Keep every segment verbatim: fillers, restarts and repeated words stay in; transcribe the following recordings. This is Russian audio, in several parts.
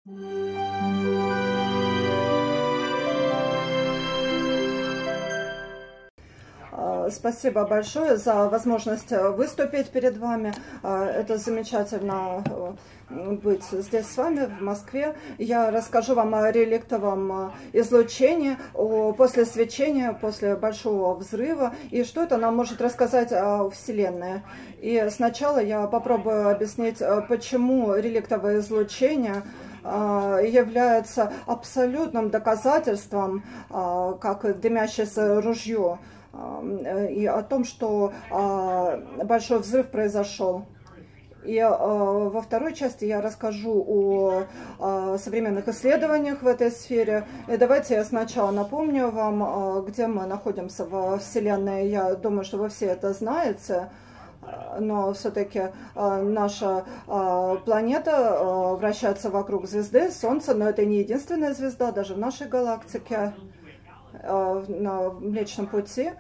Спасибо большое за возможность выступить перед вами. Это замечательно быть здесь с вами, в Москве. Я расскажу вам о реликтовом излучении, о после свечения, после большого взрыва, и что это нам может рассказать о Вселенной. И сначала я попробую объяснить, почему реликтовое излучение является абсолютным доказательством, как дымящееся ружье, и о том, что большой взрыв произошел. И во второй части я расскажу о современных исследованиях в этой сфере. И давайте я сначала напомню вам, где мы находимся во Вселенной. Я думаю, что вы все это знаете. Но все-таки наша планета вращается вокруг звезды Солнца, но это не единственная звезда, даже в нашей галактике, на Млечном Пути.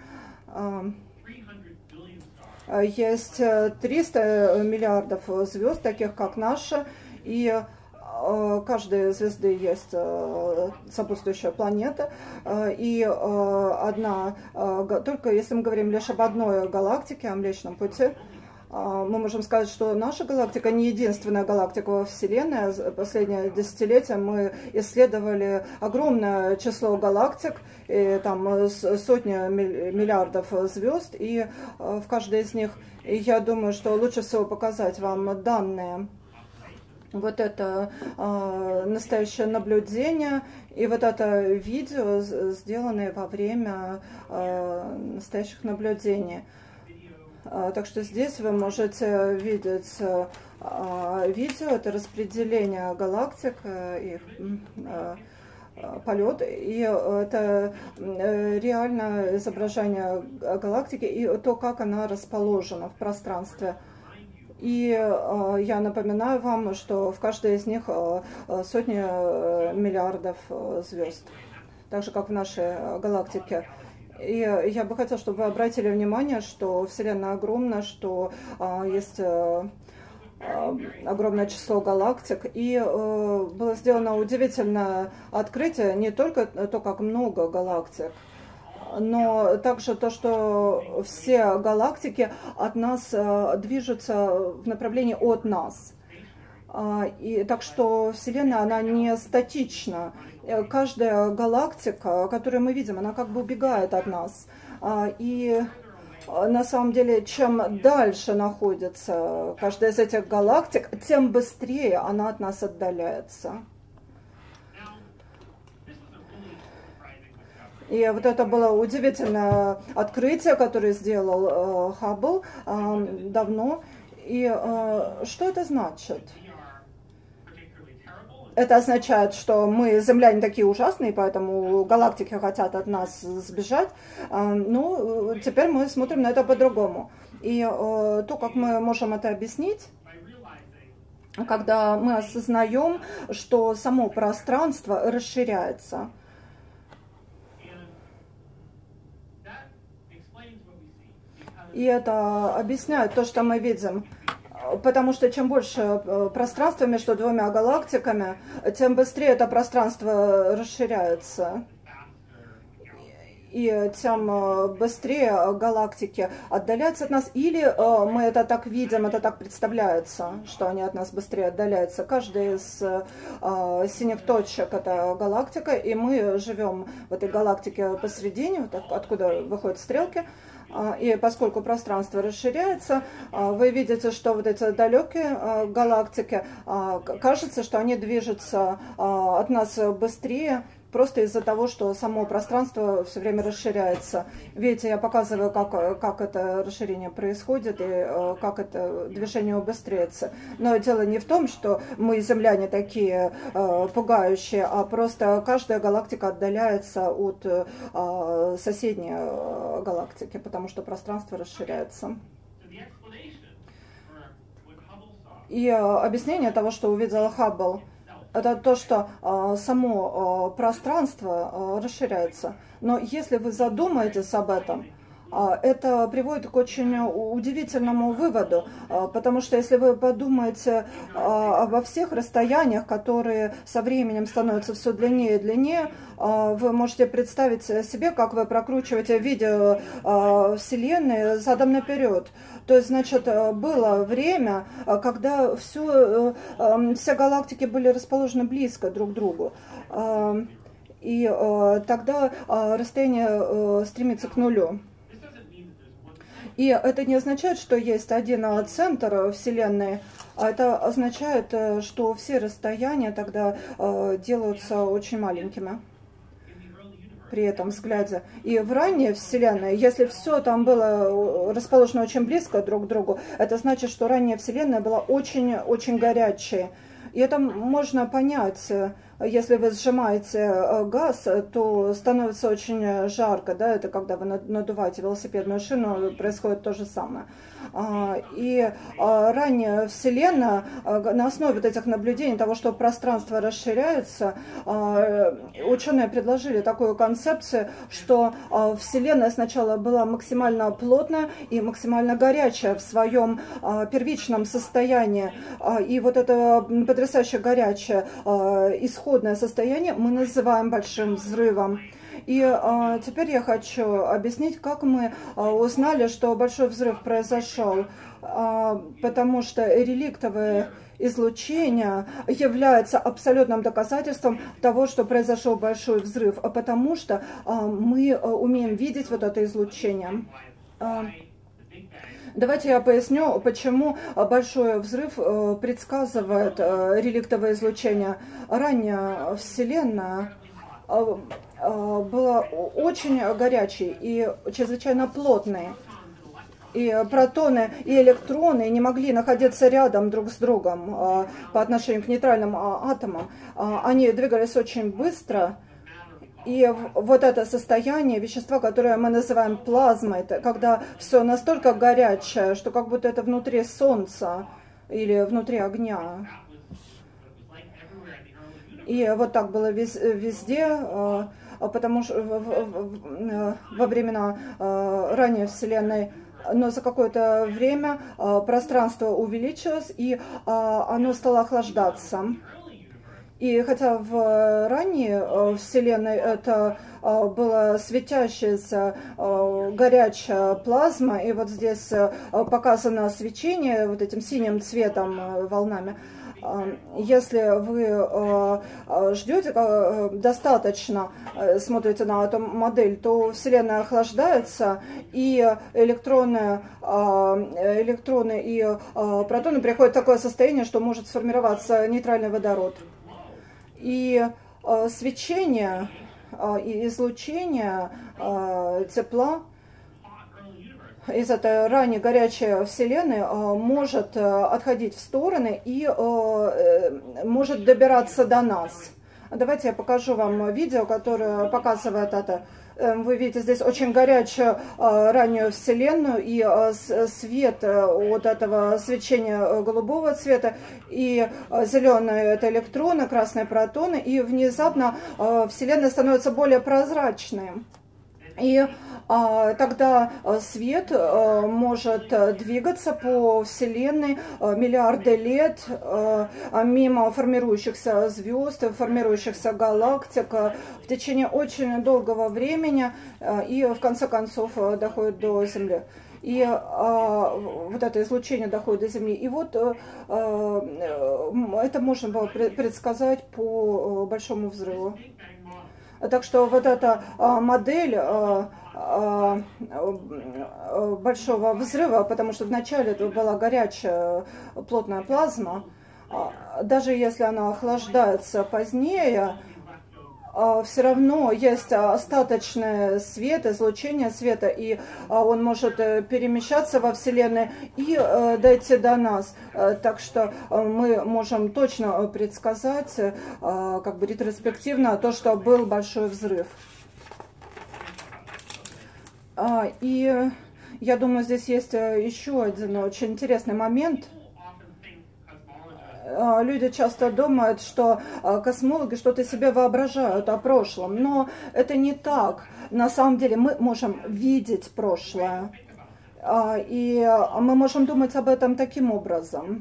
Есть триста миллиардов звезд, таких как наша, и каждой звезды есть сопутствующая планета, и одна, только если мы говорим лишь об одной галактике, о Млечном Пути, мы можем сказать, что наша галактика не единственная галактика во Вселенной. Последнее десятилетие мы исследовали огромное число галактик, и там сотни миллиардов звезд, и в каждой из них, я думаю, что лучше всего показать вам данные. Вот это э, настоящее наблюдение, и вот это видео, сделанное во время э, настоящих наблюдений. Так что здесь вы можете видеть видео, это распределение галактик, их полет, и это реально изображение галактики и то, как она расположена в пространстве. И я напоминаю вам, что в каждой из них сотни миллиардов звезд, так же как в нашей галактике. И я бы хотела, чтобы вы обратили внимание, что Вселенная огромна, что а, есть а, огромное число галактик. И а, было сделано удивительное открытие, не только то, как много галактик, но также то, что все галактики от нас а, движутся в направлении от нас. И так что Вселенная, она не статична. Каждая галактика, которую мы видим, она как бы убегает от нас. И на самом деле, чем дальше находится каждая из этих галактик, тем быстрее она от нас отдаляется. И вот это было удивительное открытие, которое сделал Хаббл давно. И что это значит? Это означает, что мы, земляне, такие ужасные, поэтому галактики хотят от нас сбежать. Ну, теперь мы смотрим на это по-другому. И то, как мы можем это объяснить, когда мы осознаем, что само пространство расширяется. И это объясняет то, что мы видим. Потому что чем больше пространства между двумя галактиками, тем быстрее это пространство расширяется. И тем быстрее галактики отдаляются от нас. Или мы это так видим, это так представляется, что они от нас быстрее отдаляются. Каждая из синих точек — это галактика, и мы живем в этой галактике посередине, вот откуда выходят стрелки. И поскольку пространство расширяется, вы видите, что вот эти далекие галактики, кажется, что они движутся от нас быстрее, просто из-за того, что само пространство все время расширяется. Видите, я показываю, как, как это расширение происходит и как это движение убыстряется. Но дело не в том, что мы, земляне, такие э, пугающие, а просто каждая галактика отдаляется от э, соседней э, галактики, потому что пространство расширяется. И э, объяснение того, что увидел Хаббл, это то, что э, само э, пространство э, расширяется. Но если вы задумаетесь об этом, Это приводит к очень удивительному выводу, потому что если вы подумаете обо всех расстояниях, которые со временем становятся все длиннее и длиннее, вы можете представить себе, как вы прокручиваете видео Вселенной задом наперед. То есть, значит, было время, когда все, все галактики были расположены близко друг к другу. И тогда расстояние стремится к нулю. И это не означает, что есть один центр Вселенной, а это означает, что все расстояния тогда делаются очень маленькими при этом взгляде. И в ранней Вселенной, если все там было расположено очень близко друг к другу, это значит, что ранняя Вселенная была очень-очень горячей. И это можно понять. Если вы сжимаете газ, то становится очень жарко, да, это когда вы надуваете велосипедную шину, происходит то же самое. И ранняя Вселенная, на основе вот этих наблюдений, того, что пространство расширяется, ученые предложили такую концепцию, что Вселенная сначала была максимально плотная и максимально горячая в своем первичном состоянии. И вот это потрясающе горячее исход состояние мы называем большим взрывом. И а, теперь я хочу объяснить, как мы а, узнали, что большой взрыв произошел. А, потому что реликтовое излучение является абсолютным доказательством того, что произошел большой взрыв, а потому что а, мы а, умеем видеть вот это излучение. А, Давайте я поясню, почему большой взрыв предсказывает реликтовое излучение. Ранняя Вселенная была очень горячей и чрезвычайно плотной. И протоны, и электроны не могли находиться рядом друг с другом по отношению к нейтральным атомам. Они двигались очень быстро. И вот это состояние вещества, которое мы называем плазмой, это когда все настолько горячее, что как будто это внутри Солнца или внутри огня. И вот так было везде, потому что во времена ранней Вселенной, но за какое-то время пространство увеличилось, и оно стало охлаждаться. И хотя в ранней Вселенной это была светящаяся горячая плазма, и вот здесь показано свечение вот этим синим цветом волнами. Если вы ждете достаточно, смотрите на эту модель, то Вселенная охлаждается, и электроны, электроны и протоны приходят в такое состояние, что может сформироваться нейтральный водород. И э, свечение э, и излучение э, тепла из этой ранее горячей Вселенной э, может э, отходить в стороны и э, э, может добираться до нас. Давайте я покажу вам видео, которое показывает это. Вы видите здесь очень горячую э, раннюю Вселенную, и э, свет э, от этого свечения голубого цвета, и э, зеленые это электроны, красные протоны, и внезапно э, Вселенная становится более прозрачной. И а, тогда свет а, может двигаться по Вселенной а, миллиарды лет а, мимо формирующихся звезд, формирующихся галактик а, в течение очень долгого времени а, и в конце концов а, доходит до Земли. И а, вот это излучение доходит до Земли. И вот а, это можно было предсказать по большому взрыву. Так что вот эта а, модель а, а, большого взрыва, потому что вначале это была горячая плотная плазма, а, даже если она охлаждается позднее, а, все равно есть остаточный свет, излучение света, и а, он может перемещаться во Вселенной и а, дойти до нас. А, так что а, мы можем точно предсказать, а, как бы ретроспективно, то, что был большой взрыв. А, и я думаю, здесь есть еще один очень интересный момент. Люди часто думают, что космологи что-то себе воображают о прошлом, но это не так. На самом деле мы можем видеть прошлое, и мы можем думать об этом таким образом.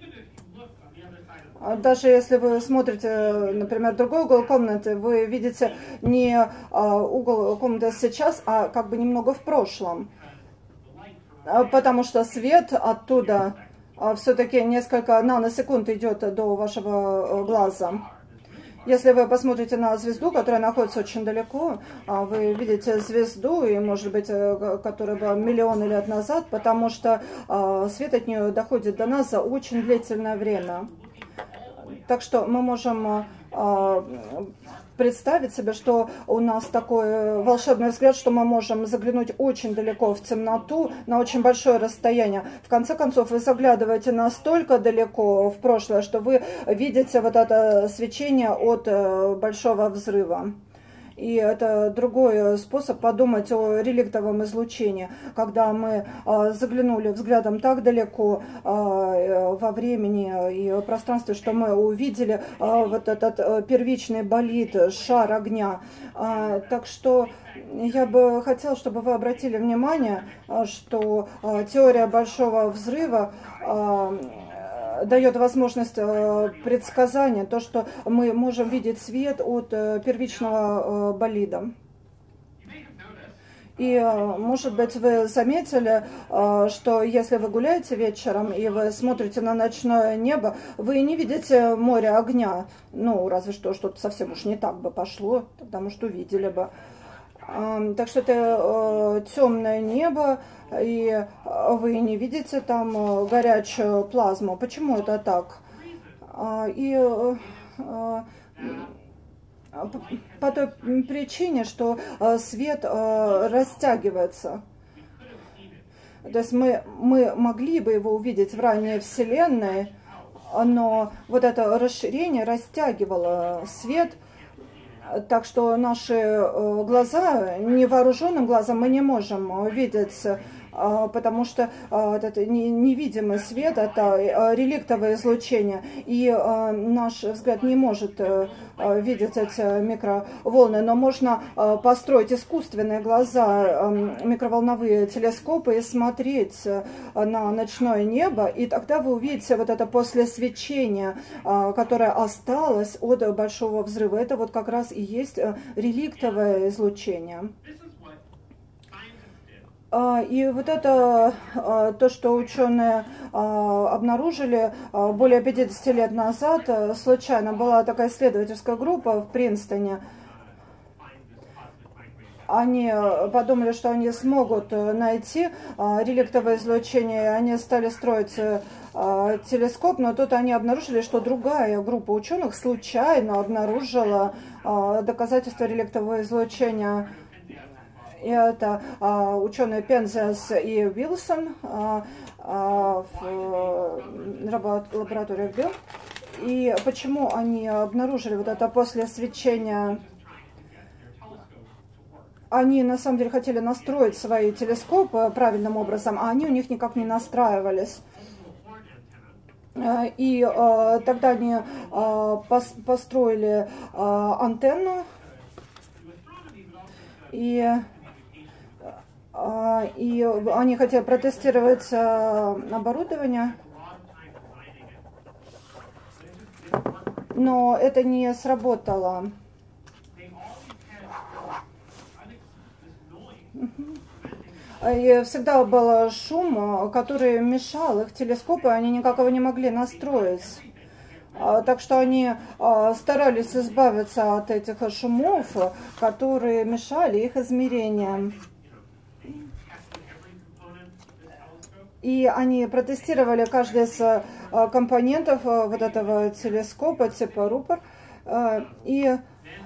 Даже если вы смотрите, например, другой угол комнаты, вы видите не угол комнаты сейчас, а как бы немного в прошлом. Потому что свет оттуда все-таки несколько наносекунд идет до вашего глаза. Если вы посмотрите на звезду, которая находится очень далеко, вы видите звезду, и, может быть, которая была миллионы лет назад, потому что свет от нее доходит до нас за очень длительное время. Так что мы можем э, представить себе, что у нас такой волшебный взгляд, что мы можем заглянуть очень далеко в темноту, на очень большое расстояние. В конце концов, вы заглядываете настолько далеко в прошлое, что вы видите вот это свечение от э, большого взрыва. И это другой способ подумать о реликтовом излучении, когда мы э, заглянули взглядом так далеко э, во времени и пространстве, что мы увидели э, вот этот э, первичный болид, шар огня. Э, так что я бы хотела, чтобы вы обратили внимание, э, что э, теория большого взрыва э, дает возможность предсказания, то, что мы можем видеть свет от первичного болида. И, может быть, вы заметили, что если вы гуляете вечером и вы смотрите на ночное небо, вы не видите море огня. Ну, разве что что-то совсем уж не так бы пошло, тогда, может, увидели бы. Так что это темное небо, и вы не видите там горячую плазму. Почему это так? И по той причине, что свет растягивается. То есть мы, мы могли бы его увидеть в ранней Вселенной, но вот это расширение растягивало свет. Так что наши глаза, невооруженным глазом мы не можем видеть, потому что это невидимый свет, это реликтовое излучение, и наш взгляд не может видеть эти микроволны, но можно построить искусственные глаза, микроволновые телескопы и смотреть на ночное небо, и тогда вы увидите вот это послесвечение, которое осталось от большого взрыва. Это вот как раз и есть реликтовое излучение. И вот это то, что ученые обнаружили более пятидесяти лет назад, случайно была такая исследовательская группа в Принстоне. Они подумали, что они смогут найти реликтовое излучение, и они стали строить телескоп, но тут они обнаружили, что другая группа ученых случайно обнаружила доказательства реликтового излучения. И это а, ученые Пензес и Уилсон а, а, в лабораториях Билл. И почему они обнаружили вот это послесвечение? Они на самом деле хотели настроить свои телескопы правильным образом, а они у них никак не настраивались. И а, тогда они а, пос, построили а, антенну. И И они хотели протестировать оборудование, но это не сработало. И всегда был шум, который мешал их телескопу, и они никак его не могли настроить. Так что они старались избавиться от этих шумов, которые мешали их измерениям. И они протестировали каждый из компонентов вот этого телескопа, типа рупор. И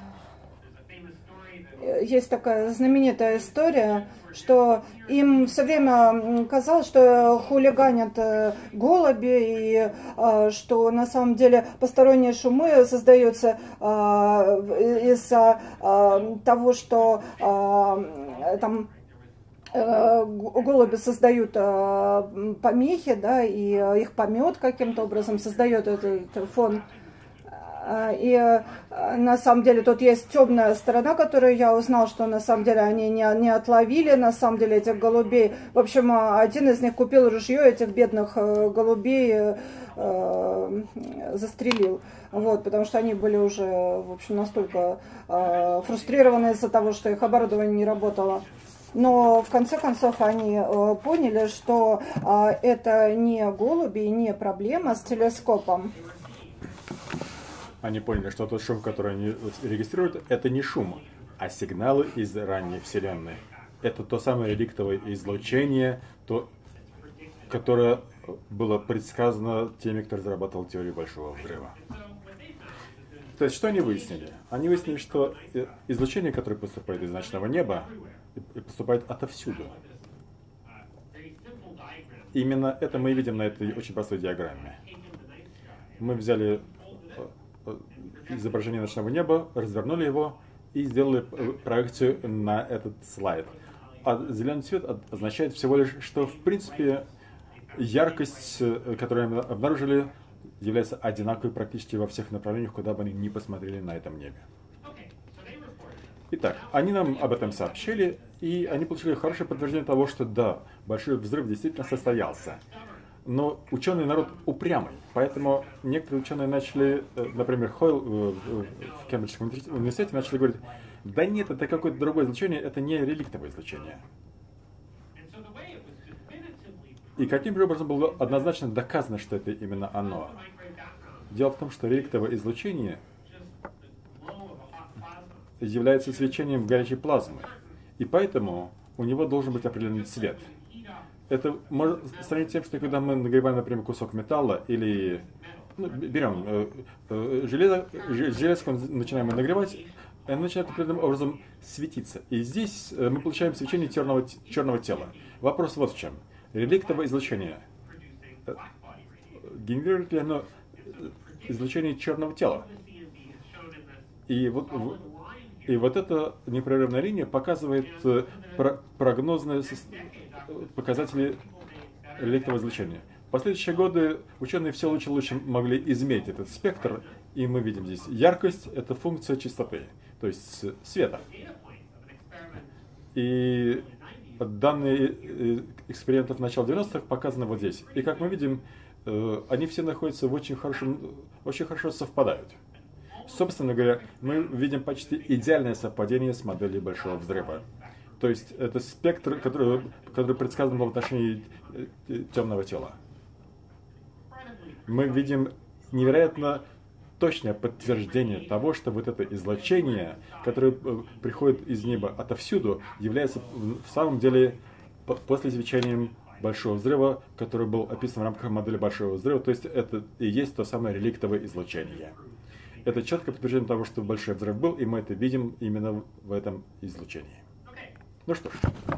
есть такая знаменитая история, что им все время казалось, что хулиганят голуби, и что на самом деле посторонние шумы создаются из-за того, что там голуби создают помехи, да, и их помет каким-то образом создает этот фон. И на самом деле тут есть темная сторона, которую я узнал, что на самом деле они не, не отловили, на самом деле, этих голубей. В общем, один из них купил ружье, этих бедных голубей э, застрелил. Вот, потому что они были уже, в общем, настолько э, фрустрированы из-за того, что их оборудование не работало. Но в конце концов они э, поняли, что э, это не голуби, не проблема с телескопом. Они поняли, что тот шум, который они регистрируют, это не шум, а сигналы из ранней Вселенной. Это то самое реликтовое излучение, то, которое было предсказано теми, кто разрабатывал теорию Большого Взрыва. То есть, что они выяснили? Они выяснили, что излучение, которое поступает из ночного неба, поступает отовсюду. Именно это мы и видим на этой очень простой диаграмме. Мы взяли изображение ночного неба, развернули его и сделали проекцию на этот слайд. А зеленый цвет означает всего лишь, что в принципе яркость, которую мы обнаружили, является одинаковой практически во всех направлениях, куда бы они ни посмотрели на этом небе. Итак, они нам об этом сообщили, и они получили хорошее подтверждение того, что да, большой взрыв действительно состоялся. Но ученый народ упрямый, поэтому некоторые ученые начали, например, Хойл в Кембриджском университете начали говорить, да нет, это какое-то другое излучение, это не реликтовое излучение. И каким же образом было однозначно доказано, что это именно оно? Дело в том, что реликтовое излучение является свечением горячей плазмы, и поэтому у него должен быть определенный цвет. Это можно сравнить с тем, что когда мы нагреваем, например, кусок металла или ну, берем э, э, железо, железку начинаем нагревать, и оно начинает определенным образом светиться. И здесь э, мы получаем свечение черного, черного тела. Вопрос вот в чем. Реликтовое излучение. Э, генерирует ли оно излучение черного тела? И вот, и вот эта непрерывная линия показывает э, про, прогнозные показатели реликтового излучения. В последующие годы ученые все лучше и лучше могли измерить этот спектр, и мы видим здесь яркость – это функция частоты, то есть света. И данные экспериментов начала девяностых показаны вот здесь. И как мы видим, они все находятся в очень хорошем, очень хорошо совпадают. Собственно говоря, мы видим почти идеальное совпадение с моделью Большого Взрыва. То есть это спектр, который, который предсказан был в отношении темного тела. Мы видим невероятно точное подтверждение того, что вот это излучение, которое приходит из неба отовсюду, является в самом деле после свечением Большого Взрыва, который был описан в рамках модели Большого Взрыва. То есть это и есть то самое реликтовое излучение. Это четкое подтверждение того, что Большой Взрыв был, и мы это видим именно в этом излучении. Ну что ж,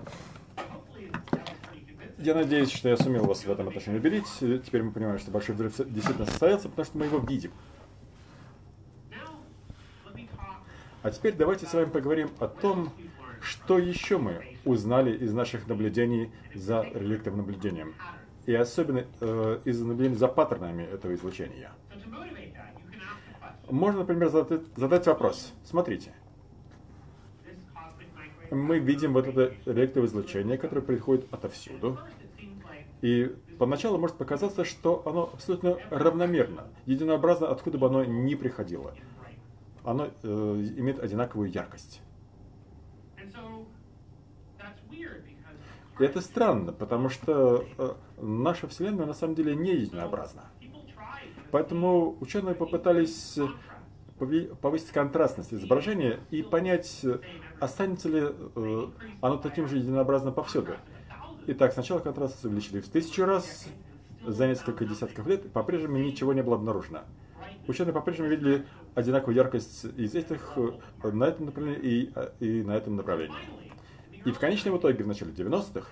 я надеюсь, что я сумел вас в этом отношении убедить. Теперь мы понимаем, что Большой Взрыв действительно состоялся, потому что мы его видим. А теперь давайте с вами поговорим о том, что еще мы узнали из наших наблюдений за реликтовым наблюдением. И особенно э, из наблюдений за паттернами этого излучения. Можно, например, задать, задать вопрос. Смотрите. Мы видим вот это реликтовое излучение, которое приходит отовсюду. И поначалу может показаться, что оно абсолютно равномерно, единообразно, откуда бы оно ни приходило. Оно э, имеет одинаковую яркость. И это странно, потому что э, наша Вселенная на самом деле не единообразна. Поэтому ученые попытались повысить контрастность изображения и понять, останется ли э, оно таким же единообразным повсюду. Итак, сначала контраст увеличили в тысячу раз, за несколько десятков лет по-прежнему ничего не было обнаружено. Ученые по-прежнему видели одинаковую яркость из этих на этом направлении и, и на этом направлении. И в конечном итоге, в начале девяностых,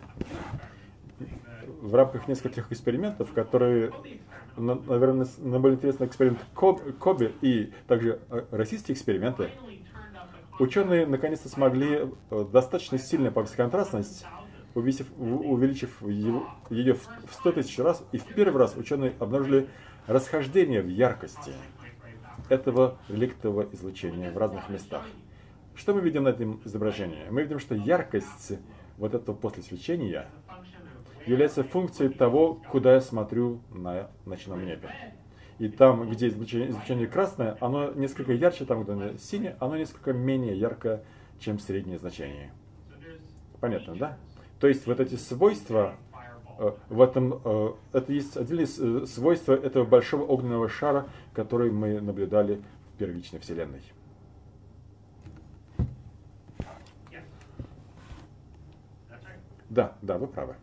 в рамках нескольких экспериментов, которые, наверное, наиболее интересный эксперимент Коби и также российские эксперименты, Ученые наконец-то смогли достаточно сильно повысить контрастность, увеличив, увеличив его, ее в сто тысяч раз, и в первый раз ученые обнаружили расхождение в яркости этого реликтового излучения в разных местах. Что мы видим на этом изображении? Мы видим, что яркость вот этого после свечения является функцией того, куда я смотрю на ночном небе. И там, где излучение, излучение красное, оно несколько ярче, там, где оно синее, оно несколько менее яркое, чем среднее значение. Понятно, да? То есть вот эти свойства, в этом, это есть отдельные свойства этого большого огненного шара, который мы наблюдали в первичной Вселенной. Да, да, вы правы.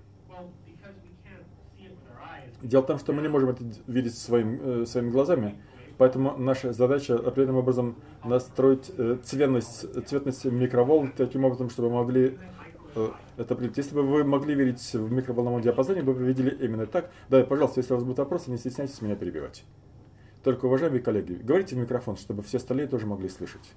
Дело в том, что мы не можем это видеть своим, своими глазами, поэтому наша задача определенным образом настроить цветность, цветность микроволн таким образом, чтобы мы могли это определить. Если бы вы могли видеть в микроволновом диапазоне, вы бы видели именно так. Да, пожалуйста, если у вас будут вопросы, не стесняйтесь меня перебивать. Только, уважаемые коллеги, говорите в микрофон, чтобы все остальные тоже могли слышать.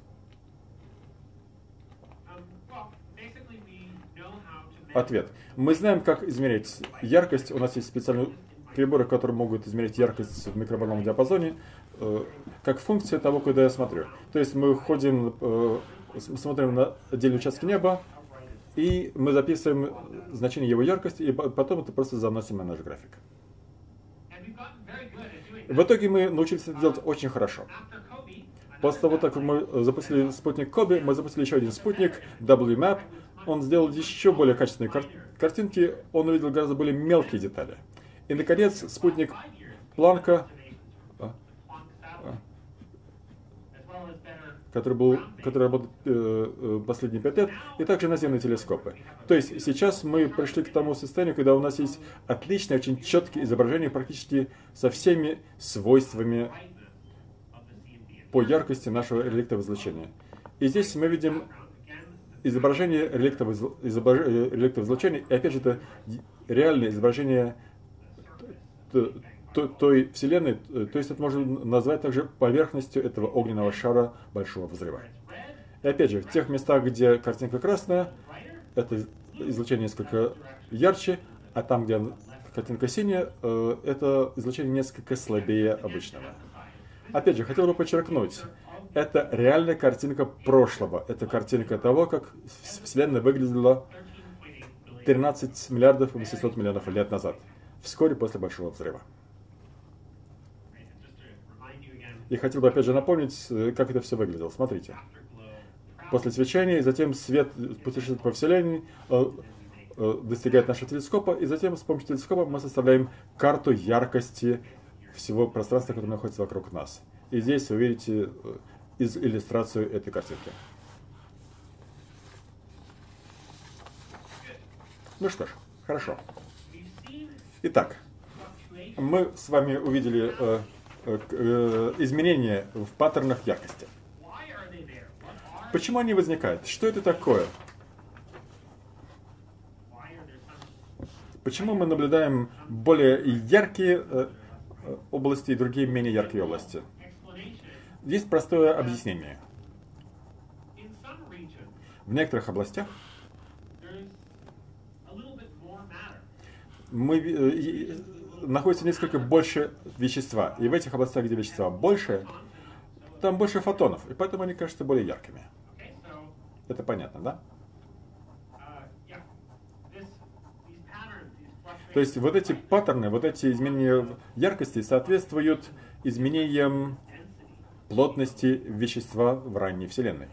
Ответ. Мы знаем, как измерять яркость. У нас есть специальные приборы, которые могут измерять яркость в микроволновом диапазоне, э, как функция того, куда я смотрю. То есть мы ходим, э, смотрим на отдельные участки неба, и мы записываем значение его яркости, и потом это просто заносим на наш график. В итоге мы научились это делать очень хорошо. После того, как мы запустили спутник Коби, мы запустили еще один спутник, дабл ю мап. Он сделал еще более качественные кар картинки, он увидел гораздо более мелкие детали. И, наконец, спутник Планка, который, был, который работает э, последние пять лет, и также наземные телескопы. То есть сейчас мы пришли к тому состоянию, когда у нас есть отличные, очень четкие изображения практически со всеми свойствами по яркости нашего реликтового излучения. И здесь мы видим изображение реликтового, реликтового излучения, и опять же это реальное изображение той Вселенной, то есть это можно назвать также поверхностью этого огненного шара Большого Взрыва. И опять же, в тех местах, где картинка красная, это излучение несколько ярче, а там, где картинка синяя, это излучение несколько слабее обычного. Опять же, хотел бы подчеркнуть, это реальная картинка прошлого. Это картинка того, как Вселенная выглядела тринадцать миллиардов восемьсот миллионов лет назад, вскоре после Большого Взрыва. И хотел бы опять же напомнить, как это все выглядело. Смотрите. После свечения, затем свет путешествует по Вселенной, достигает нашего телескопа, и затем с помощью телескопа мы составляем карту яркости всего пространства, которое находится вокруг нас. И здесь вы видите из иллюстрацию этой картинки. Ну что ж, хорошо. Итак, мы с вами увидели э, э, изменения в паттернах яркости. Почему они возникают? Что это такое? Почему мы наблюдаем более яркие э, области и другие менее яркие области? Есть простое объяснение. В некоторых областях мы, э, находится несколько больше вещества. И в этих областях, где вещества больше, там больше фотонов. И поэтому они кажутся более яркими. Это понятно, да? То есть вот эти паттерны, вот эти изменения яркости соответствуют изменениям плотности вещества в ранней Вселенной.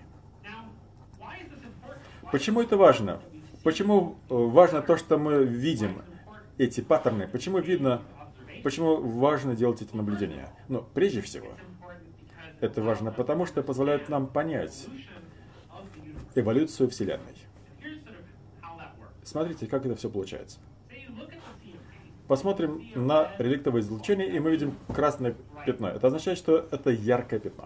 Почему это важно? Почему важно то, что мы видим эти паттерны? Почему видно, почему важно делать эти наблюдения? Ну, прежде всего, это важно потому, что позволяет нам понять эволюцию Вселенной. Смотрите, как это все получается. Посмотрим на реликтовое излучение, и мы видим красное пятно. Это означает, что это яркое пятно.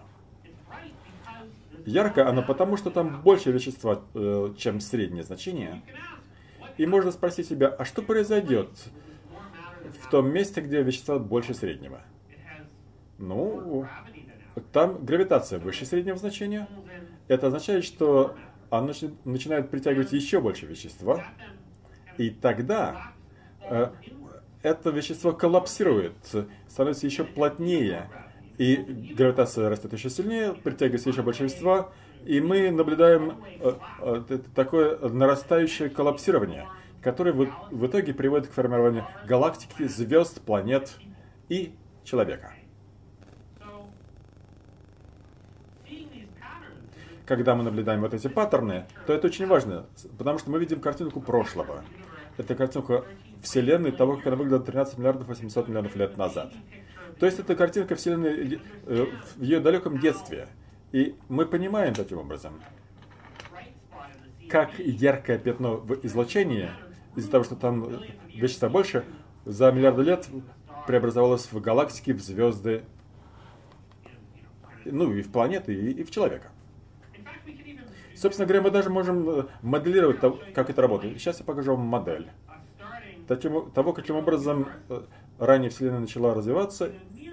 Яркое оно потому, что там больше вещества, чем среднее значение. И можно спросить себя, а что произойдет в том месте, где вещества больше среднего? Ну, там гравитация выше среднего значения, это означает, что оно начинает притягивать еще больше вещества, и тогда э, это вещество коллапсирует, становится еще плотнее, и гравитация растет еще сильнее, притягивается еще больше вещества, и мы наблюдаем э, э, такое нарастающее коллапсирование, которое в, в итоге приводит к формированию галактики, звезд, планет и человека. Когда мы наблюдаем вот эти паттерны, то это очень важно, потому что мы видим картинку прошлого. Это картинка Вселенной того, как она выглядела тринадцать миллиардов восемьсот миллионов лет назад. То есть это картинка Вселенной в ее далеком детстве. И мы понимаем таким образом, как яркое пятно в излучении, из-за того, что там вещества больше, за миллиарды лет преобразовалось в галактики, в звезды, ну и в планеты, и в человека. Собственно говоря, мы даже можем моделировать, как это работает. Сейчас я покажу вам модель Таким, того, каким образом ранее Вселенная начала развиваться.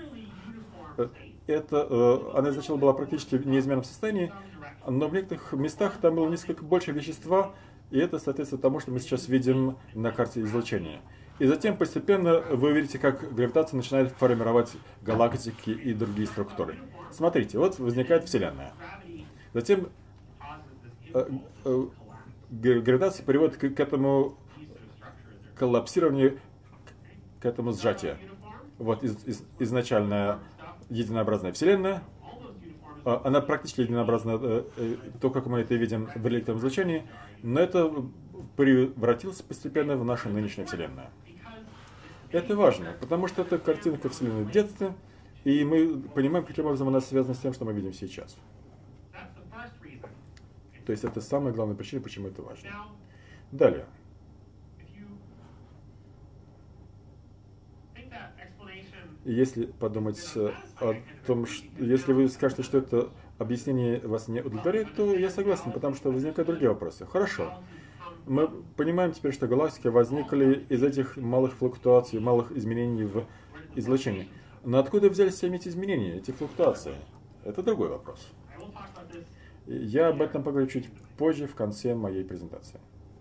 Это, она изначально была практически в неизменном состоянии, но в некоторых местах там было несколько больше вещества, и это соответствует тому, что мы сейчас видим на карте излучения. И затем постепенно вы увидите, как гравитация начинает формировать галактики и другие структуры. Смотрите, вот возникает Вселенная. Затем гравитация приводит к этому коллапсированию, к этому сжатию. Вот из, из, изначальная единообразная Вселенная, она практически единообразна, то, как мы это видим в реликтовом излучении, но это превратилось постепенно в нашу нынешнюю Вселенную. Это важно, потому что это картинка Вселенной в детстве, и мы понимаем, каким образом она связана с тем, что мы видим сейчас. То есть это самая главная причина, почему это важно. Далее. Если подумать о том, что, если вы скажете, что это объяснение вас не удовлетворяет, то я согласен, потому что возникают другие вопросы. Хорошо. Мы понимаем теперь, что галактики возникли из этих малых флуктуаций, малых изменений в излучении. Но откуда взялись все эти изменения, эти флуктуации? Это другой вопрос. Я об этом поговорю чуть позже, в конце моей презентации.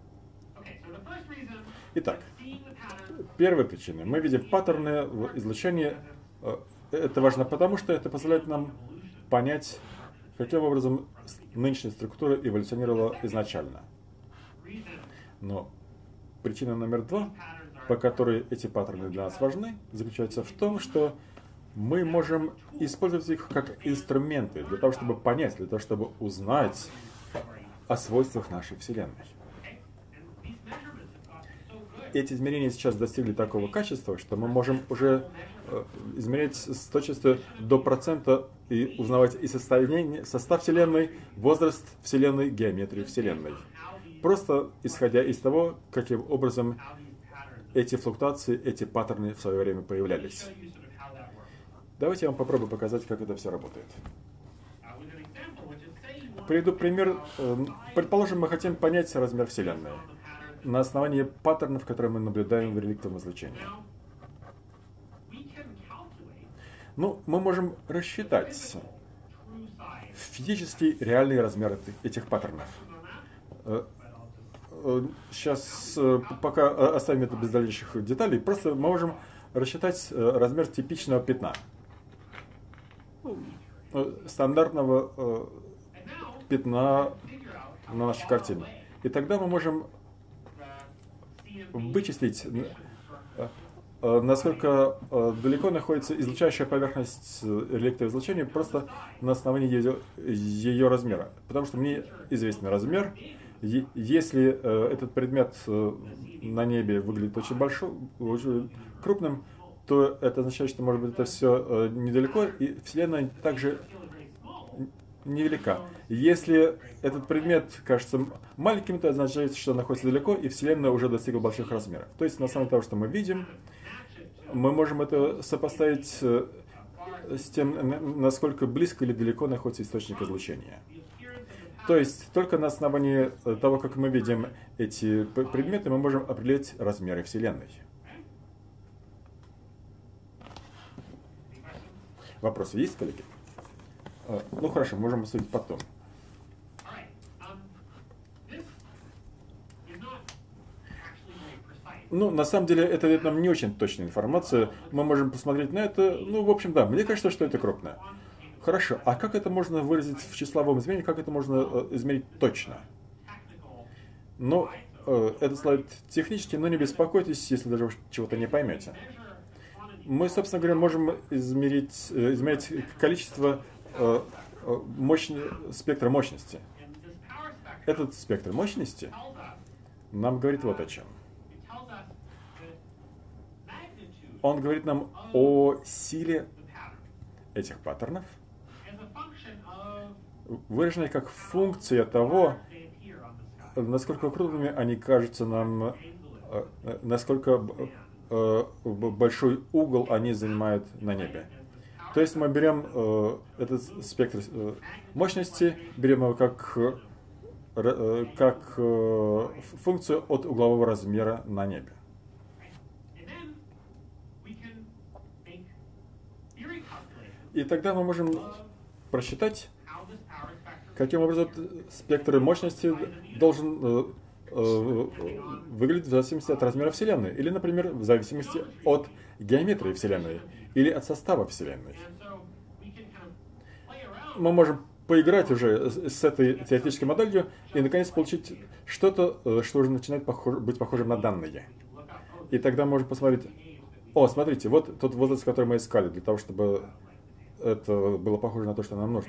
Итак, первая причина. Мы видим паттерны в излучении. Это важно потому, что это позволяет нам понять, каким образом нынешняя структура эволюционировала изначально. Но причина номер два, по которой эти паттерны для нас важны, заключается в том, что мы можем использовать их как инструменты для того, чтобы понять, для того, чтобы узнать о свойствах нашей Вселенной. Эти измерения сейчас достигли такого качества, что мы можем уже измерять с точностью до процента и узнавать и состояние, состав Вселенной, возраст Вселенной, геометрию Вселенной. Просто исходя из того, каким образом эти флуктуации, эти паттерны в свое время появлялись. Давайте я вам попробую показать, как это все работает. Приведу пример. Предположим, мы хотим понять размер Вселенной на основании паттернов, которые мы наблюдаем в реликтовом излучении. Ну, мы можем рассчитать физический реальный размер этих паттернов. Сейчас пока оставим это без дальнейших деталей, просто мы можем рассчитать размер типичного пятна. Стандартного пятна на нашей картине. И тогда мы можем вычислить, насколько далеко находится излучающая поверхность реликтового излучения просто на основании ее, ее размера. Потому что мне известен размер. Если этот предмет на небе выглядит очень большим, очень крупным, то это означает, что, может быть, это все недалеко, и Вселенная также невелика. Если этот предмет кажется маленьким, то означает, что он находится далеко, и Вселенная уже достигла больших размеров. То есть, на основе того, что мы видим, мы можем это сопоставить с тем, насколько близко или далеко находится источник излучения. То есть, только на основании того, как мы видим эти предметы, мы можем определить размеры Вселенной. Вопросы есть, коллеги? Ну хорошо, можем обсудить потом. Ну, на самом деле, это дает нам не очень точная информация. Мы можем посмотреть на это. Ну, в общем, да, мне кажется, что это крупное. Хорошо, а как это можно выразить в числовом измерении? Как это можно э, измерить точно? Ну, э, это слайд технический, но не беспокойтесь, если даже чего-то не поймете. Мы, собственно говоря, можем измерить, э, измерить количество э, мощно, спектра мощности. Этот спектр мощности нам говорит вот о чем. Он говорит нам о силе этих паттернов, выраженной как функция того, насколько крупными они кажутся нам, насколько большой угол они занимают на небе. То есть мы берем этот спектр мощности, берем его как, как функцию от углового размера на небе. И тогда мы можем просчитать, каким образом спектр мощности должен э, э, выглядеть в зависимости от размера Вселенной. Или, например, в зависимости от геометрии Вселенной. Или от состава Вселенной. Мы можем поиграть уже с этой теоретической моделью и, наконец, получить что-то, что уже начинает похож, быть похожим на данные. И тогда можем посмотреть... О, смотрите, вот тот возраст, который мы искали, для того, чтобы это было похоже на то, что нам нужно.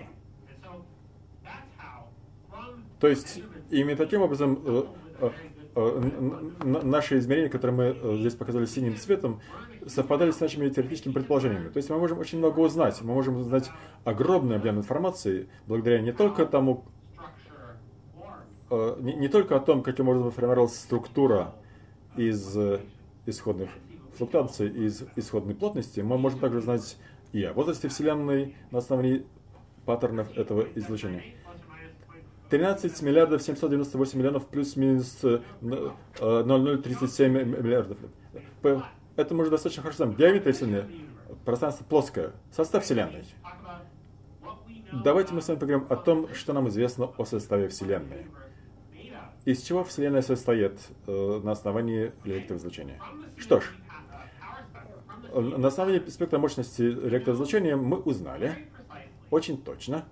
То есть, именно таким образом, э, э, э, наши измерения, которые мы здесь показали синим цветом, совпадали с нашими теоретическими предположениями. То есть, мы можем очень много узнать. Мы можем узнать огромный объем информации, благодаря не только тому, э, не, не только о том, каким образом формировалась структура из исходных флуктуаций, из исходной плотности, мы можем также узнать и о возрасте Вселенной на основании паттернов этого излучения. тринадцать миллиардов семьсот девяносто восемь миллионов плюс-минус ноль целых тридцать семь миллиардов. Это можно достаточно хорошо знать. Геометрия Вселенной, пространство плоское, состав Вселенной. Давайте мы с вами поговорим о том, что нам известно о составе Вселенной. Из чего Вселенная состоит на основании электроизлучения. Что ж, на основании спектра мощности электроизлучения мы узнали очень точно,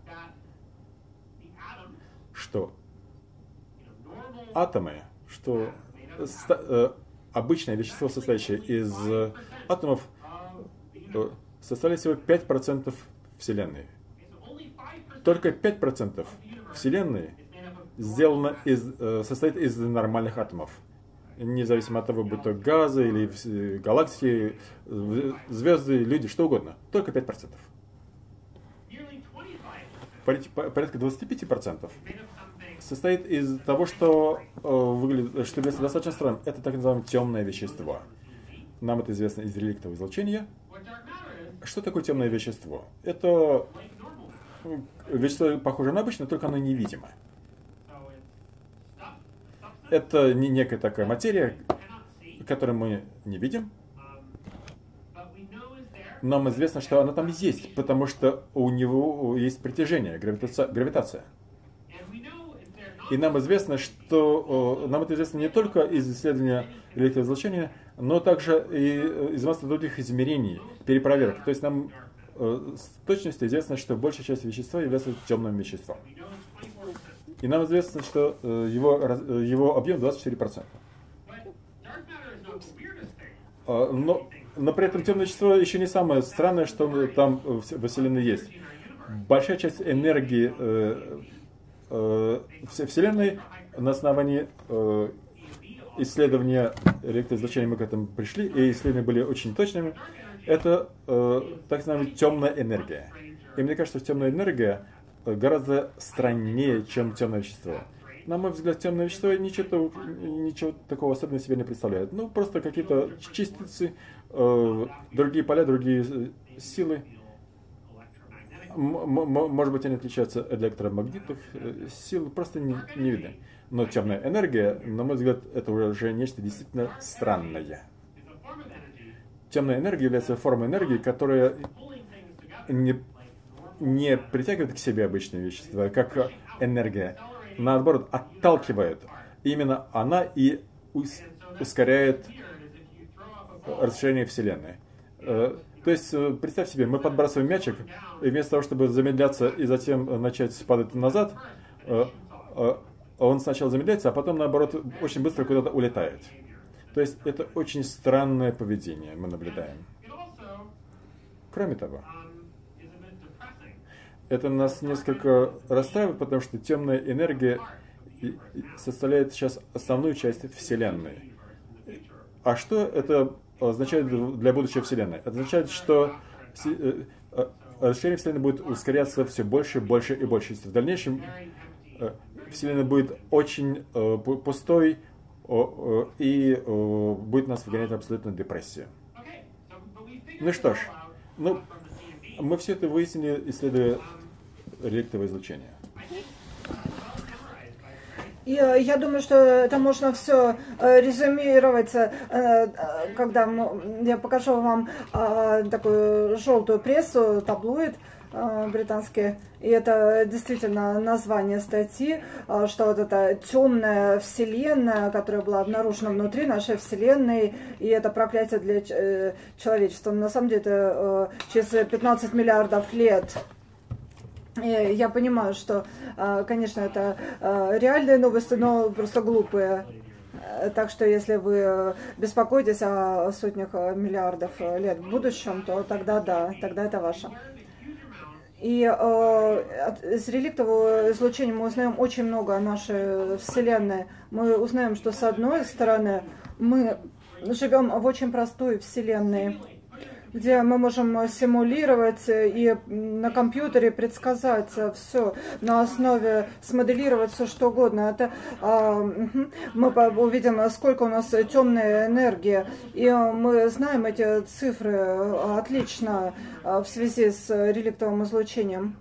что атомы, что обычное вещество, состоящее из атомов, составляет всего пять процентов Вселенной. Только пять процентов Вселенной сделано из, состоит из нормальных атомов. Независимо от того, будь то газы или галактики, звезды, люди, что угодно. Только пять процентов. Порядка двадцать пять процентов состоит из того, что э, выглядит, что является достаточно странным. Это так называемое темное вещество. Нам это известно из реликтового излучения. Что такое темное вещество? Это вещество похоже на обычное, только оно невидимо. Это не некая такая материя, которую мы не видим. Нам известно, что она там есть, потому что у него есть притяжение, гравитация. гравитация. И нам известно, что нам это известно не только из исследования электроизлучения, но также и из массы других измерений, перепроверок. То есть нам с точностью известно, что большая часть вещества является темным веществом. И нам известно, что его, его объем двадцать четыре процента. Но, но при этом темное вещество еще не самое странное, что там во Вселенной есть. Большая часть энергии э, э, Вселенной на основании э, исследования электроизлучения мы к этому пришли, и исследования были очень точными. Это э, так называемая темная энергия. И мне кажется, что темная энергия гораздо страннее, чем темное вещество. На мой взгляд, темное вещество ничего, ничего такого особенного себе не представляет. Ну, просто какие-то частицы, э, другие поля, другие силы. Может быть, они отличаются от электромагнитных сил, просто не, не видно. Но темная энергия, на мой взгляд, это уже нечто действительно странное. Темная энергия является формой энергии, которая не, не притягивает к себе обычные вещества, как энергия. Наоборот, отталкивает. Именно она и ускоряет расширения Вселенной. То есть, представь себе, мы подбрасываем мячик, и вместо того, чтобы замедляться и затем начать падать назад, он сначала замедляется, а потом, наоборот, очень быстро куда-то улетает. То есть, это очень странное поведение мы наблюдаем. Кроме того, это нас несколько расстраивает, потому что темная энергия составляет сейчас основную часть Вселенной. А что это означает для будущей Вселенной? Это означает, что расширение Вселенной будет ускоряться все больше, больше и больше. В дальнейшем Вселенная будет очень пустой и будет нас выгонять абсолютно депрессия. Ну что ж, ну, мы все это выяснили, исследуя реликтовое излучение. И я думаю, что это можно все резюмировать, когда я покажу вам такую желтую прессу, таблоид британский. И это действительно название статьи, что вот эта темная вселенная, которая была обнаружена внутри нашей вселенной, и это проклятие для человечества. На самом деле это через пятнадцать миллиардов лет. И я понимаю, что, конечно, это реальные новости, но просто глупые. Так что, если вы беспокоитесь о сотнях миллиардов лет в будущем, то тогда да, тогда это ваше. И э, с реликтового излучения мы узнаем очень много о нашей Вселенной. Мы узнаем, что с одной стороны мы живем в очень простой Вселенной, где мы можем симулировать и на компьютере предсказать все, на основе смоделировать все что угодно. Это, э, мы увидим, сколько у нас темной энергии, и мы знаем эти цифры отлично в связи с реликтовым излучением.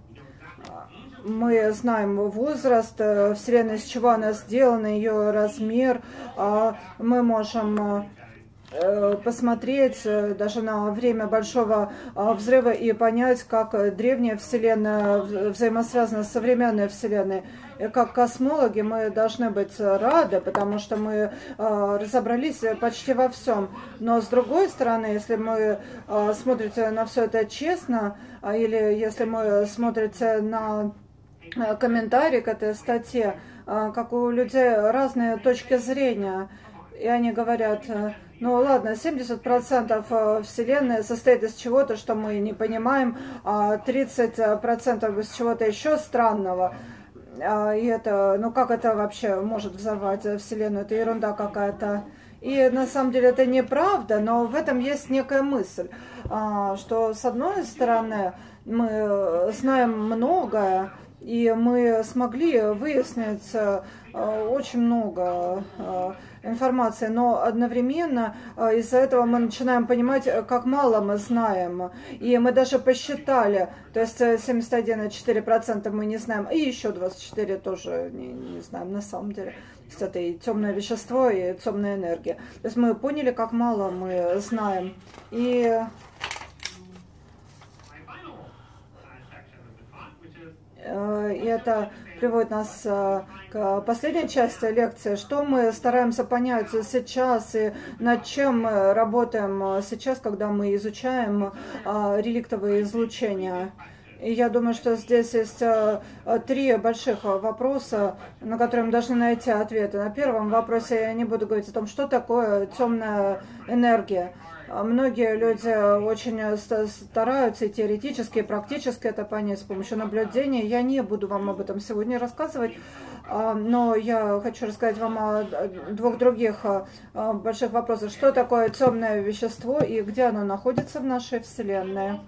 Мы знаем возраст Вселенной, из чего она сделана, ее размер. Мы можем посмотреть даже на время Большого взрыва и понять, как древняя Вселенная взаимосвязана с современной Вселенной. И как космологи мы должны быть рады, потому что мы разобрались почти во всем. Но с другой стороны, если мы смотрите на все это честно, или если мы смотрите на комментарии к этой статье, как у людей разные точки зрения, и они говорят: ну ладно, семьдесят процентов Вселенной состоит из чего-то, что мы не понимаем, а тридцать процентов из чего-то еще странного. И это, ну как это вообще может взорвать Вселенную? Это ерунда какая-то. И на самом деле это неправда, но в этом есть некая мысль, что с одной стороны мы знаем многое, и мы смогли выяснить очень много информации, но одновременно из-за этого мы начинаем понимать, как мало мы знаем. И мы даже посчитали, то есть семьдесят один целых четыре десятых процента мы не знаем, и еще двадцать четыре тоже не, не знаем на самом деле. То есть это и темное вещество, и темная энергия. То есть мы поняли, как мало мы знаем. И И это приводит нас к последней части лекции, что мы стараемся понять сейчас и над чем мы работаем сейчас, когда мы изучаем реликтовые излучения. И я думаю, что здесь есть три больших вопроса, на которые мы должны найти ответы. На первом вопросе я не буду говорить о том, что такое темная энергия. Многие люди очень стараются и теоретически, и практически это понять с помощью наблюдения. Я не буду вам об этом сегодня рассказывать, но я хочу рассказать вам о двух других больших вопросах. Что такое темное вещество и где оно находится в нашей Вселенной?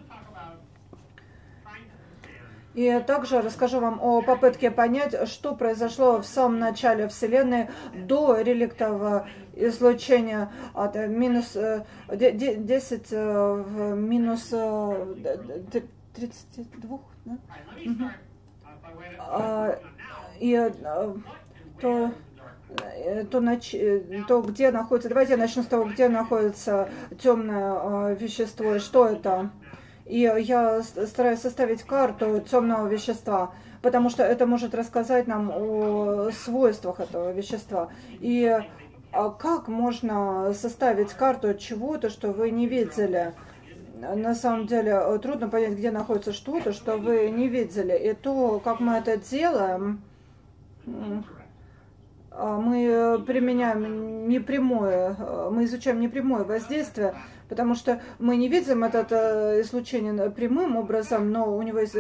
И также расскажу вам о попытке понять, что произошло в самом начале Вселенной до реликтового излучения от минус десять в минус тридцать два. Да? Угу. И то, то, нач... то, где находится, давайте я начну с того, где находится темное вещество и что это. И я стараюсь составить карту темного вещества, потому что это может рассказать нам о свойствах этого вещества. И а как можно составить карту чего-то, что вы не видели? На самом деле трудно понять, где находится что-то, что вы не видели. И то, как мы это делаем, мы применяем непрямое, мы изучаем непрямое воздействие, потому что мы не видим это излучение прямым образом, но у него есть,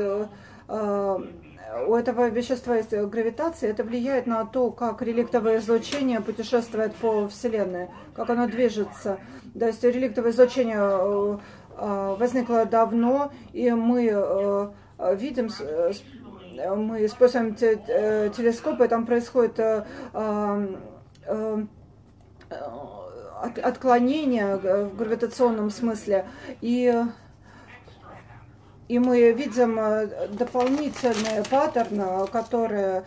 у этого вещества есть гравитация, это влияет на то, как реликтовое излучение путешествует по Вселенной, как оно движется. То есть реликтовое излучение возникло давно, и мы видим, мы используем телескопы, там происходит отклонение в гравитационном смысле, и, и мы видим дополнительные паттерны, которые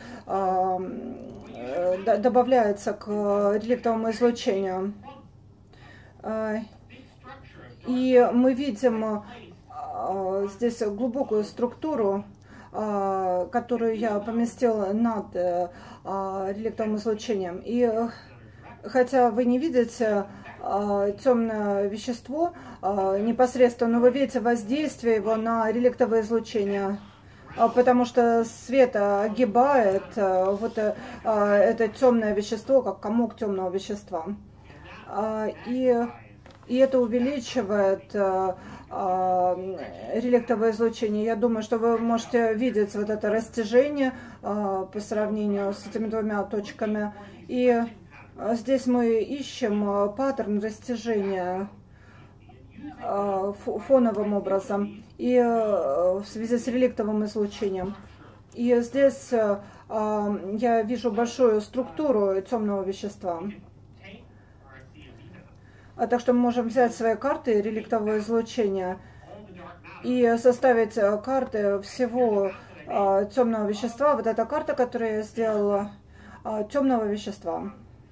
добавляются к реликтовому излучению. И мы видим здесь глубокую структуру, которую я поместила над реликтовым излучением. И хотя вы не видите темное вещество непосредственно, но вы видите воздействие его на реликтовое излучение, потому что свет огибает вот это темное вещество, как комок темного вещества. И И это увеличивает а, а, реликтовое излучение. Я думаю, что вы можете видеть вот это растяжение а, по сравнению с этими двумя точками. И а, здесь мы ищем а, паттерн растяжения а, фоновым образом и а, в связи с реликтовым излучением. И здесь а, а, я вижу большую структуру темного вещества. А так что мы можем взять свои карты реликтового излучения и составить карты всего а, темного вещества. Вот эта карта, которую я сделала, а, темного вещества.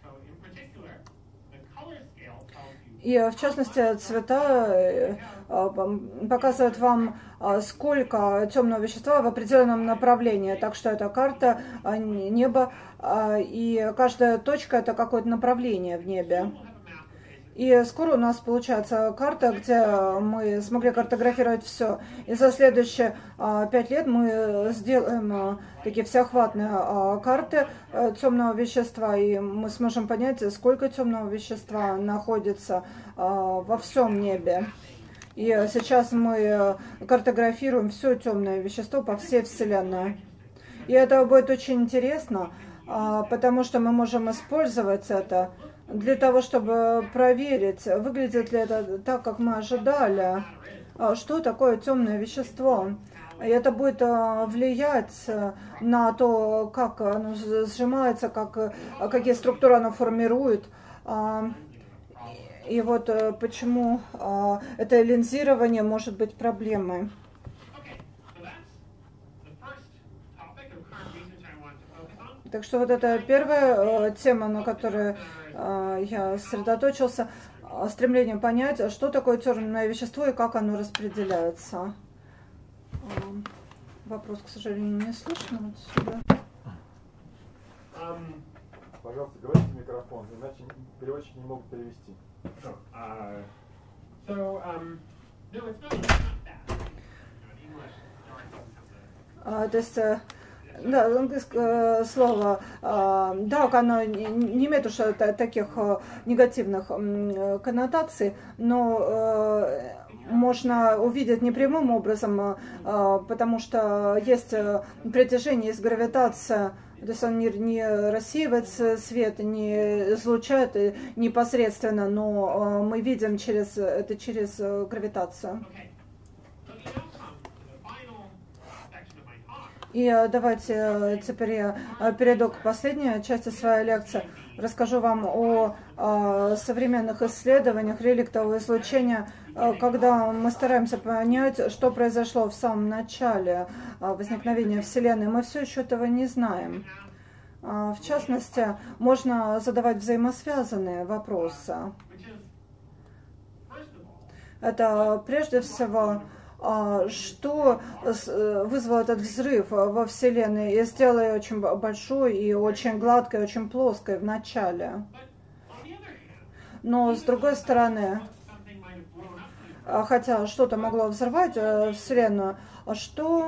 И в частности цвета а, показывают вам, а, сколько темного вещества в определенном направлении. Так что это карта а, неба, а, и каждая точка это какое-то направление в небе. И скоро у нас получается карта, где мы смогли картографировать все. И за следующие а, пять лет мы сделаем а, такие всеохватные а, карты а, темного вещества, и мы сможем понять, сколько темного вещества находится а, во всем небе. И сейчас мы картографируем все темное вещество по всей Вселенной. И это будет очень интересно, а, потому что мы можем использовать это для того, чтобы проверить, выглядит ли это так, как мы ожидали, что такое темное вещество. И это будет влиять на то, как оно сжимается, как, какие структуры оно формирует. И вот почему это линзирование может быть проблемой. Так что вот это первая тема, на которой я сосредоточился, стремление понять, что такое темное вещество и как оно распределяется. Вопрос, к сожалению, не слышно отсюда. Um, Пожалуйста, говорите в микрофон, иначе переводчики не могут перевести. Oh, uh, so, um, no, it's not, it's not that. Uh, то есть, да, английское слово, да, оно не имеет уж таких негативных коннотаций, но можно увидеть непрямым образом, потому что есть притяжение, есть гравитация, то есть он не, не рассеивает свет, не излучает непосредственно, но мы видим через, это через гравитацию. И давайте теперь я перейду к последней части своей лекции. Расскажу вам о, о современных исследованиях реликтового излучения, когда мы стараемся понять, что произошло в самом начале возникновения Вселенной. Мы все еще этого не знаем. В частности, можно задавать взаимосвязанные вопросы. Это прежде всего, что вызвало этот взрыв во Вселенной и сделало ее очень большой и очень гладкой, очень плоской в начале. Но с другой стороны, хотя что-то могло взорвать Вселенную, а что...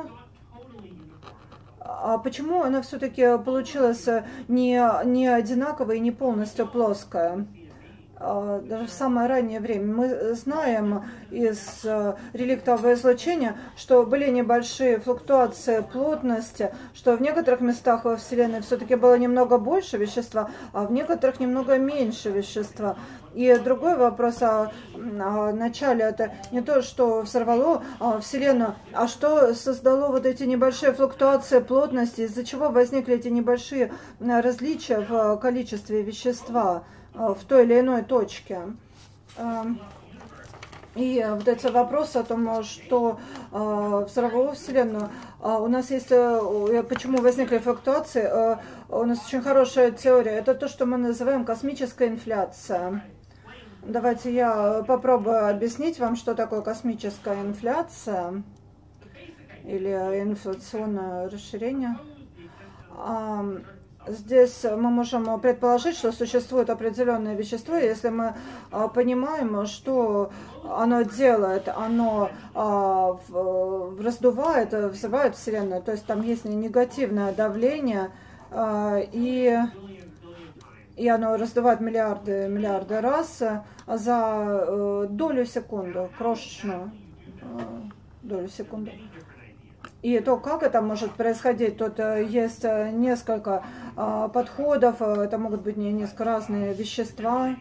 А почему она все-таки получилась не, не одинаковая и не полностью плоская? Даже в самое раннее время мы знаем из реликтового излучения, что были небольшие флуктуации плотности, что в некоторых местах во Вселенной все-таки было немного больше вещества, а в некоторых немного меньше вещества. И другой вопрос о, о начале, это не то, что взорвало а, Вселенную, а что создало вот эти небольшие флуктуации плотности, из-за чего возникли эти небольшие различия в количестве вещества в той или иной точке. И вот эти вопросы о том, что взорвало Вселенную, у нас есть, почему возникли флуктуации, у нас очень хорошая теория, это то, что мы называем космическая инфляция. Давайте я попробую объяснить вам, что такое космическая инфляция или инфляционное расширение. Здесь мы можем предположить, что существует определенное вещество, если мы а, понимаем, что оно делает, оно а, в, раздувает, взрывает Вселенную, то есть там есть негативное давление, а, и, и оно раздувает миллиарды, миллиарды раз за а, долю секунды, крошечную а, долю секунды. И то, как это может происходить, тут есть несколько а, подходов, это могут быть не несколько разные вещества,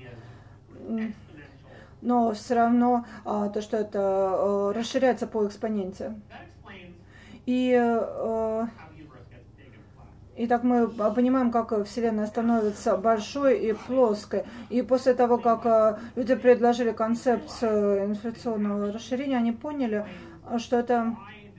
но все равно а, то, что это а, расширяется по экспоненте. И, а, и так мы понимаем, как Вселенная становится большой и плоской. И после того, как а, люди предложили концепцию инфляционного расширения, они поняли, что это...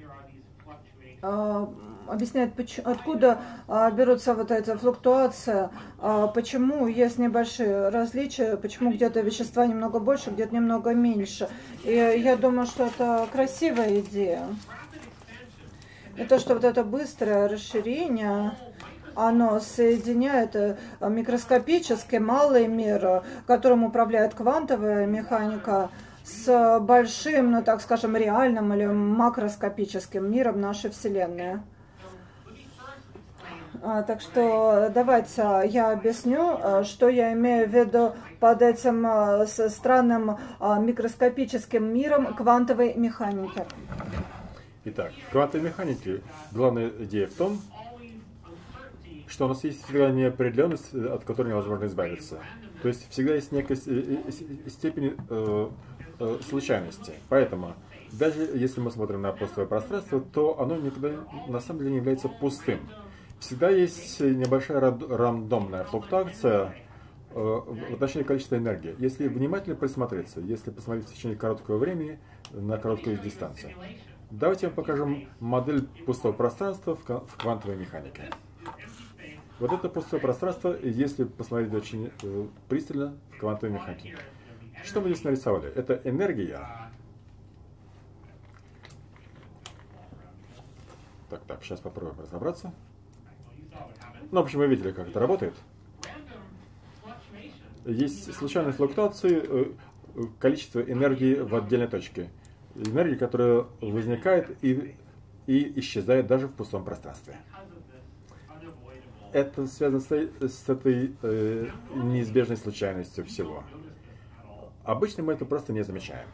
объясняет, откуда берутся вот эти флуктуации, почему есть небольшие различия, почему где-то вещества немного больше, где-то немного меньше. И я думаю, что это красивая идея. И то, что вот это быстрое расширение, оно соединяет микроскопический малый мир, которым управляет квантовая механика, с большим, ну так скажем, реальным или макроскопическим миром нашей Вселенной. А, так что давайте я объясню, что я имею в виду под этим с странным микроскопическим миром квантовой механики. Итак, в квантовой механике главная идея в том, что у нас есть всегда неопределенность, от которой невозможно избавиться. То есть всегда есть некая степень э, э, случайности. Поэтому, даже если мы смотрим на пустое пространство, то оно никогда на самом деле не является пустым. Всегда есть небольшая рандомная флуктуация э, в отношении количества энергии. Если внимательно присмотреться, если посмотреть в течение короткого времени на короткую дистанцию. Давайте я вам покажем модель пустого пространства в квантовой механике. Вот это пустое пространство, если посмотреть очень э, пристально в квантовой механике. Что мы здесь нарисовали? Это энергия. Так, так, сейчас попробуем разобраться. Ну, в общем, вы видели, как это работает. Есть случайные флуктуации э, количества энергии в отдельной точке. Энергия, которая возникает и, и исчезает даже в пустом пространстве. Это связано с, с этой э, неизбежной случайностью всего. Обычно мы это просто не замечаем.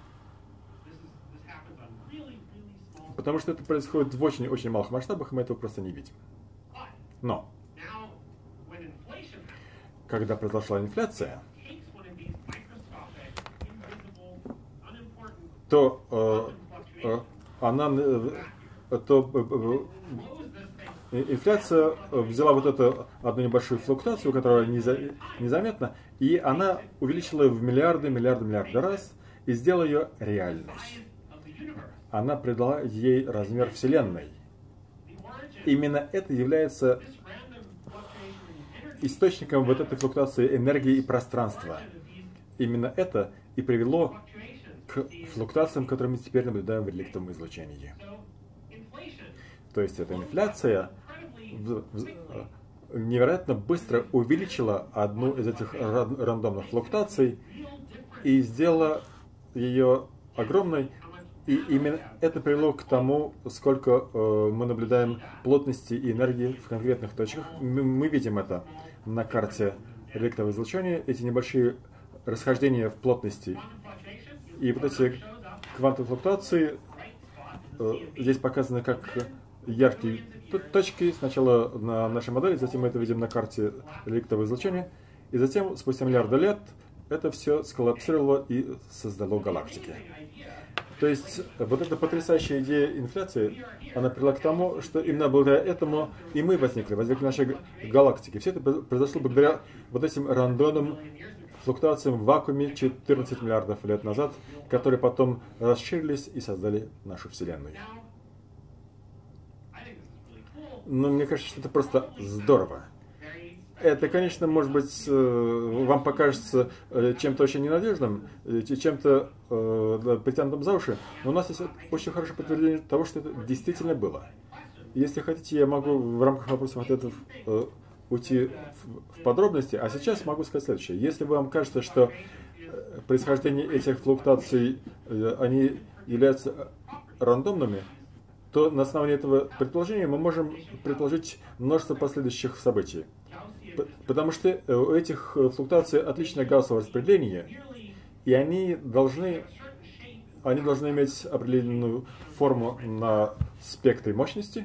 Потому что это происходит в очень-очень малых масштабах, и мы этого просто не видим. Но, когда произошла инфляция, то э, э, она... Э, то, э, инфляция взяла вот эту одну небольшую флуктуацию, которая незаметна, и она увеличила в миллиарды, миллиарды, миллиарды раз и сделала ее реальной. Она придала ей размер Вселенной. Именно это является источником вот этой флуктуации энергии и пространства. Именно это и привело к флуктуациям, которые мы теперь наблюдаем в реликтовом излучении. То есть эта инфляция невероятно быстро увеличила одну из этих рандомных флуктуаций и сделало ее огромной. И именно это привело к тому, сколько э, мы наблюдаем плотности и энергии в конкретных точках. Мы, мы видим это на карте реликтового излучения, эти небольшие расхождения в плотности. И вот эти квантовые флуктуации э, здесь показаны как яркие точки. Сначала на нашей модели, затем мы это видим на карте реликтового излучения. И затем, спустя миллиарды лет, это все сколлапсировало и создало галактики. То есть вот эта потрясающая идея инфляции, она привела к тому, что именно благодаря этому и мы возникли, возникли наши галактики. Все это произошло благодаря вот этим рандомным флуктуациям в вакууме четырнадцать миллиардов лет назад, которые потом расширились и создали нашу Вселенную. Но мне кажется, что это просто здорово. Это, конечно, может быть, вам покажется чем-то очень ненадежным, чем-то притянутым за уши, но у нас есть очень хорошее подтверждение того, что это действительно было. Если хотите, я могу в рамках вопросов-ответов уйти в подробности, а сейчас могу сказать следующее. Если вам кажется, что происхождение этих флуктуаций, они являются рандомными, то на основании этого предположения мы можем предположить множество последующих событий. Потому что у этих флуктуаций отличное гауссово распределение, и они должны, они должны иметь определенную форму на спектре мощности.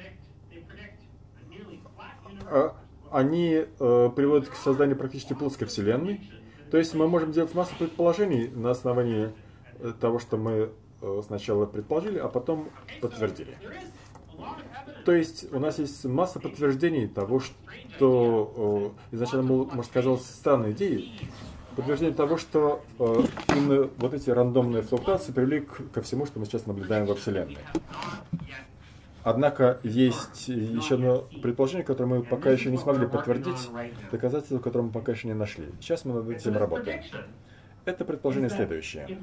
Они э, приводят к созданию практически плоской Вселенной. То есть мы можем делать массу предположений на основании того, что мы э, сначала предположили, а потом подтвердили. То есть у нас есть масса подтверждений того, что э, изначально, может, казалось странной идеей, подтверждение того, что э, именно вот эти рандомные флуктуации привели к, ко всему, что мы сейчас наблюдаем во Вселенной. Однако есть еще одно предположение, которое мы пока еще не смогли подтвердить, доказательства, которое мы пока еще не нашли. Сейчас мы над этим работаем. Это предположение следующее.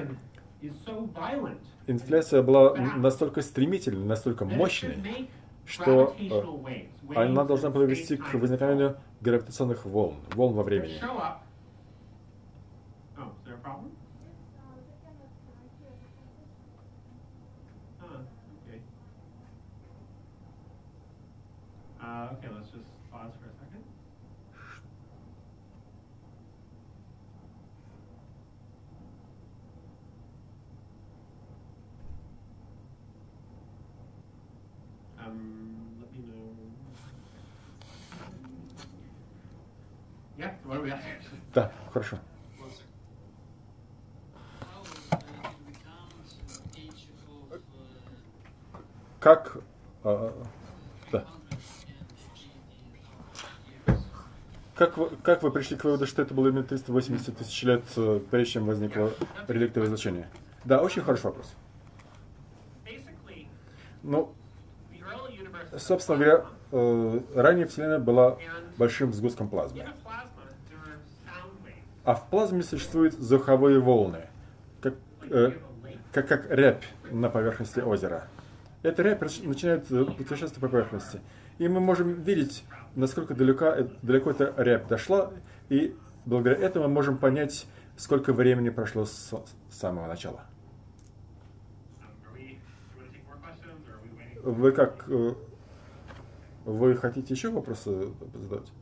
Инфляция была настолько стремительной, настолько мощной, что э, она должна привести к возникновению гравитационных волн, волн во времени. Да, хорошо. Как, э, да. Как вы, как вы пришли к выводу, что это было именно триста восемьдесят тысяч лет, прежде чем возникло реликтовое излучение? Да, очень хороший вопрос. Ну, собственно говоря, э, ранее Вселенная была большим сгустком плазмы. А в плазме существуют звуковые волны, как, э, как, как рябь на поверхности озера. Эта рябь начинает путешествовать по поверхности. И мы можем видеть, насколько далеко, далеко эта рябь дошла, и благодаря этому мы можем понять, сколько времени прошло с, с самого начала. Вы как... Вы хотите еще вопросы задать?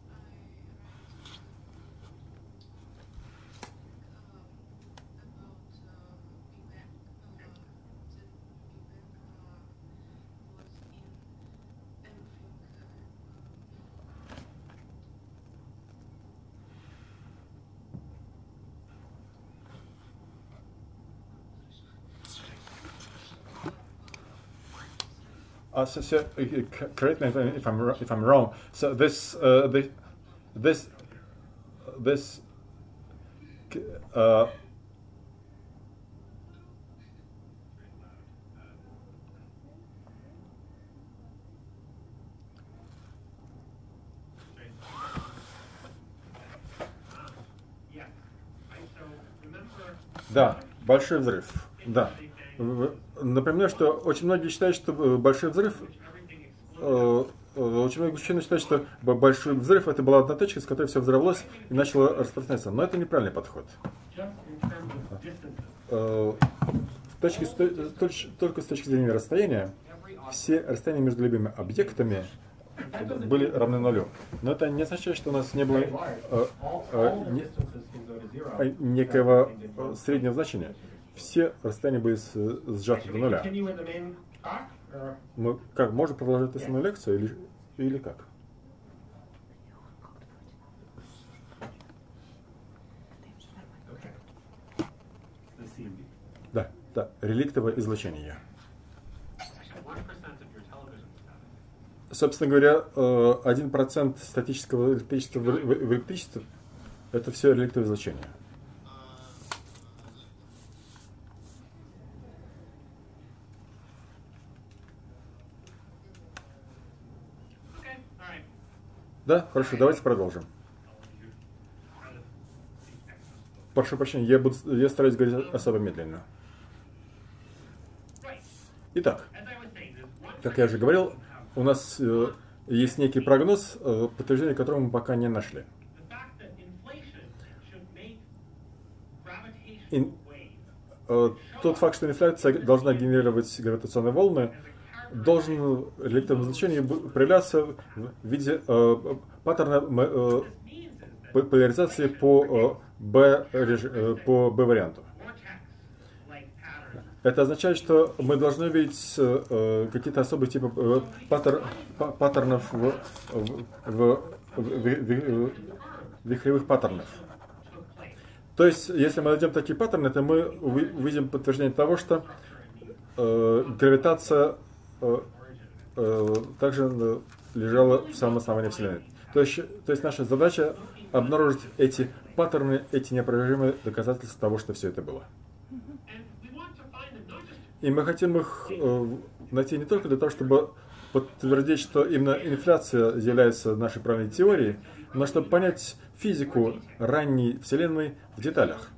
Uh, so, so, uh, correct me if, if I'm if I'm wrong. So this uh, this this this uh, да, большой взрыв. Да. Напоминаю, что очень многие считают, что большой взрыв э, очень многие ученые считают, что большой взрыв это была одна точка, с которой все взорвалось и начало распространяться. Но это неправильный подход. С точки, только с точки зрения расстояния, все расстояния между любыми объектами были равны нулю. Но это не означает, что у нас не было э, э, не, некого э, среднего значения. Все расстояния были с, сжаты до нуля. Мы как, можно продолжать основную лекцию или, или как? Да, да, реликтовое излучение. Собственно говоря, один процент статического электричества в электричестве – это все реликтовое излучение. Да, хорошо, давайте продолжим. Прошу прощения, я, буду, я стараюсь говорить особо медленно. Итак, как я уже говорил, у нас э, есть некий прогноз, э, подтверждение которого мы пока не нашли. И, э, тот факт, что инфляция должна генерировать гравитационные волны, должен электронное излучение проявляться в виде э, паттерна э, поляризации по, э, B, э, по B варианту. Это означает, что мы должны видеть э, какие-то особые типы э, паттер, паттернов в, в, в, в, в, вихревых паттернов. То есть, если мы найдем такие паттерны, то мы увидим подтверждение того, что э, гравитация э, э, также лежала в самом основании Вселенной. То есть, то есть наша задача обнаружить эти паттерны, эти неопровержимые доказательства того, что все это было. И мы хотим их э, найти не только для того, чтобы подтвердить, что именно инфляция является нашей правильной теорией, но чтобы понять физику ранней Вселенной в деталях.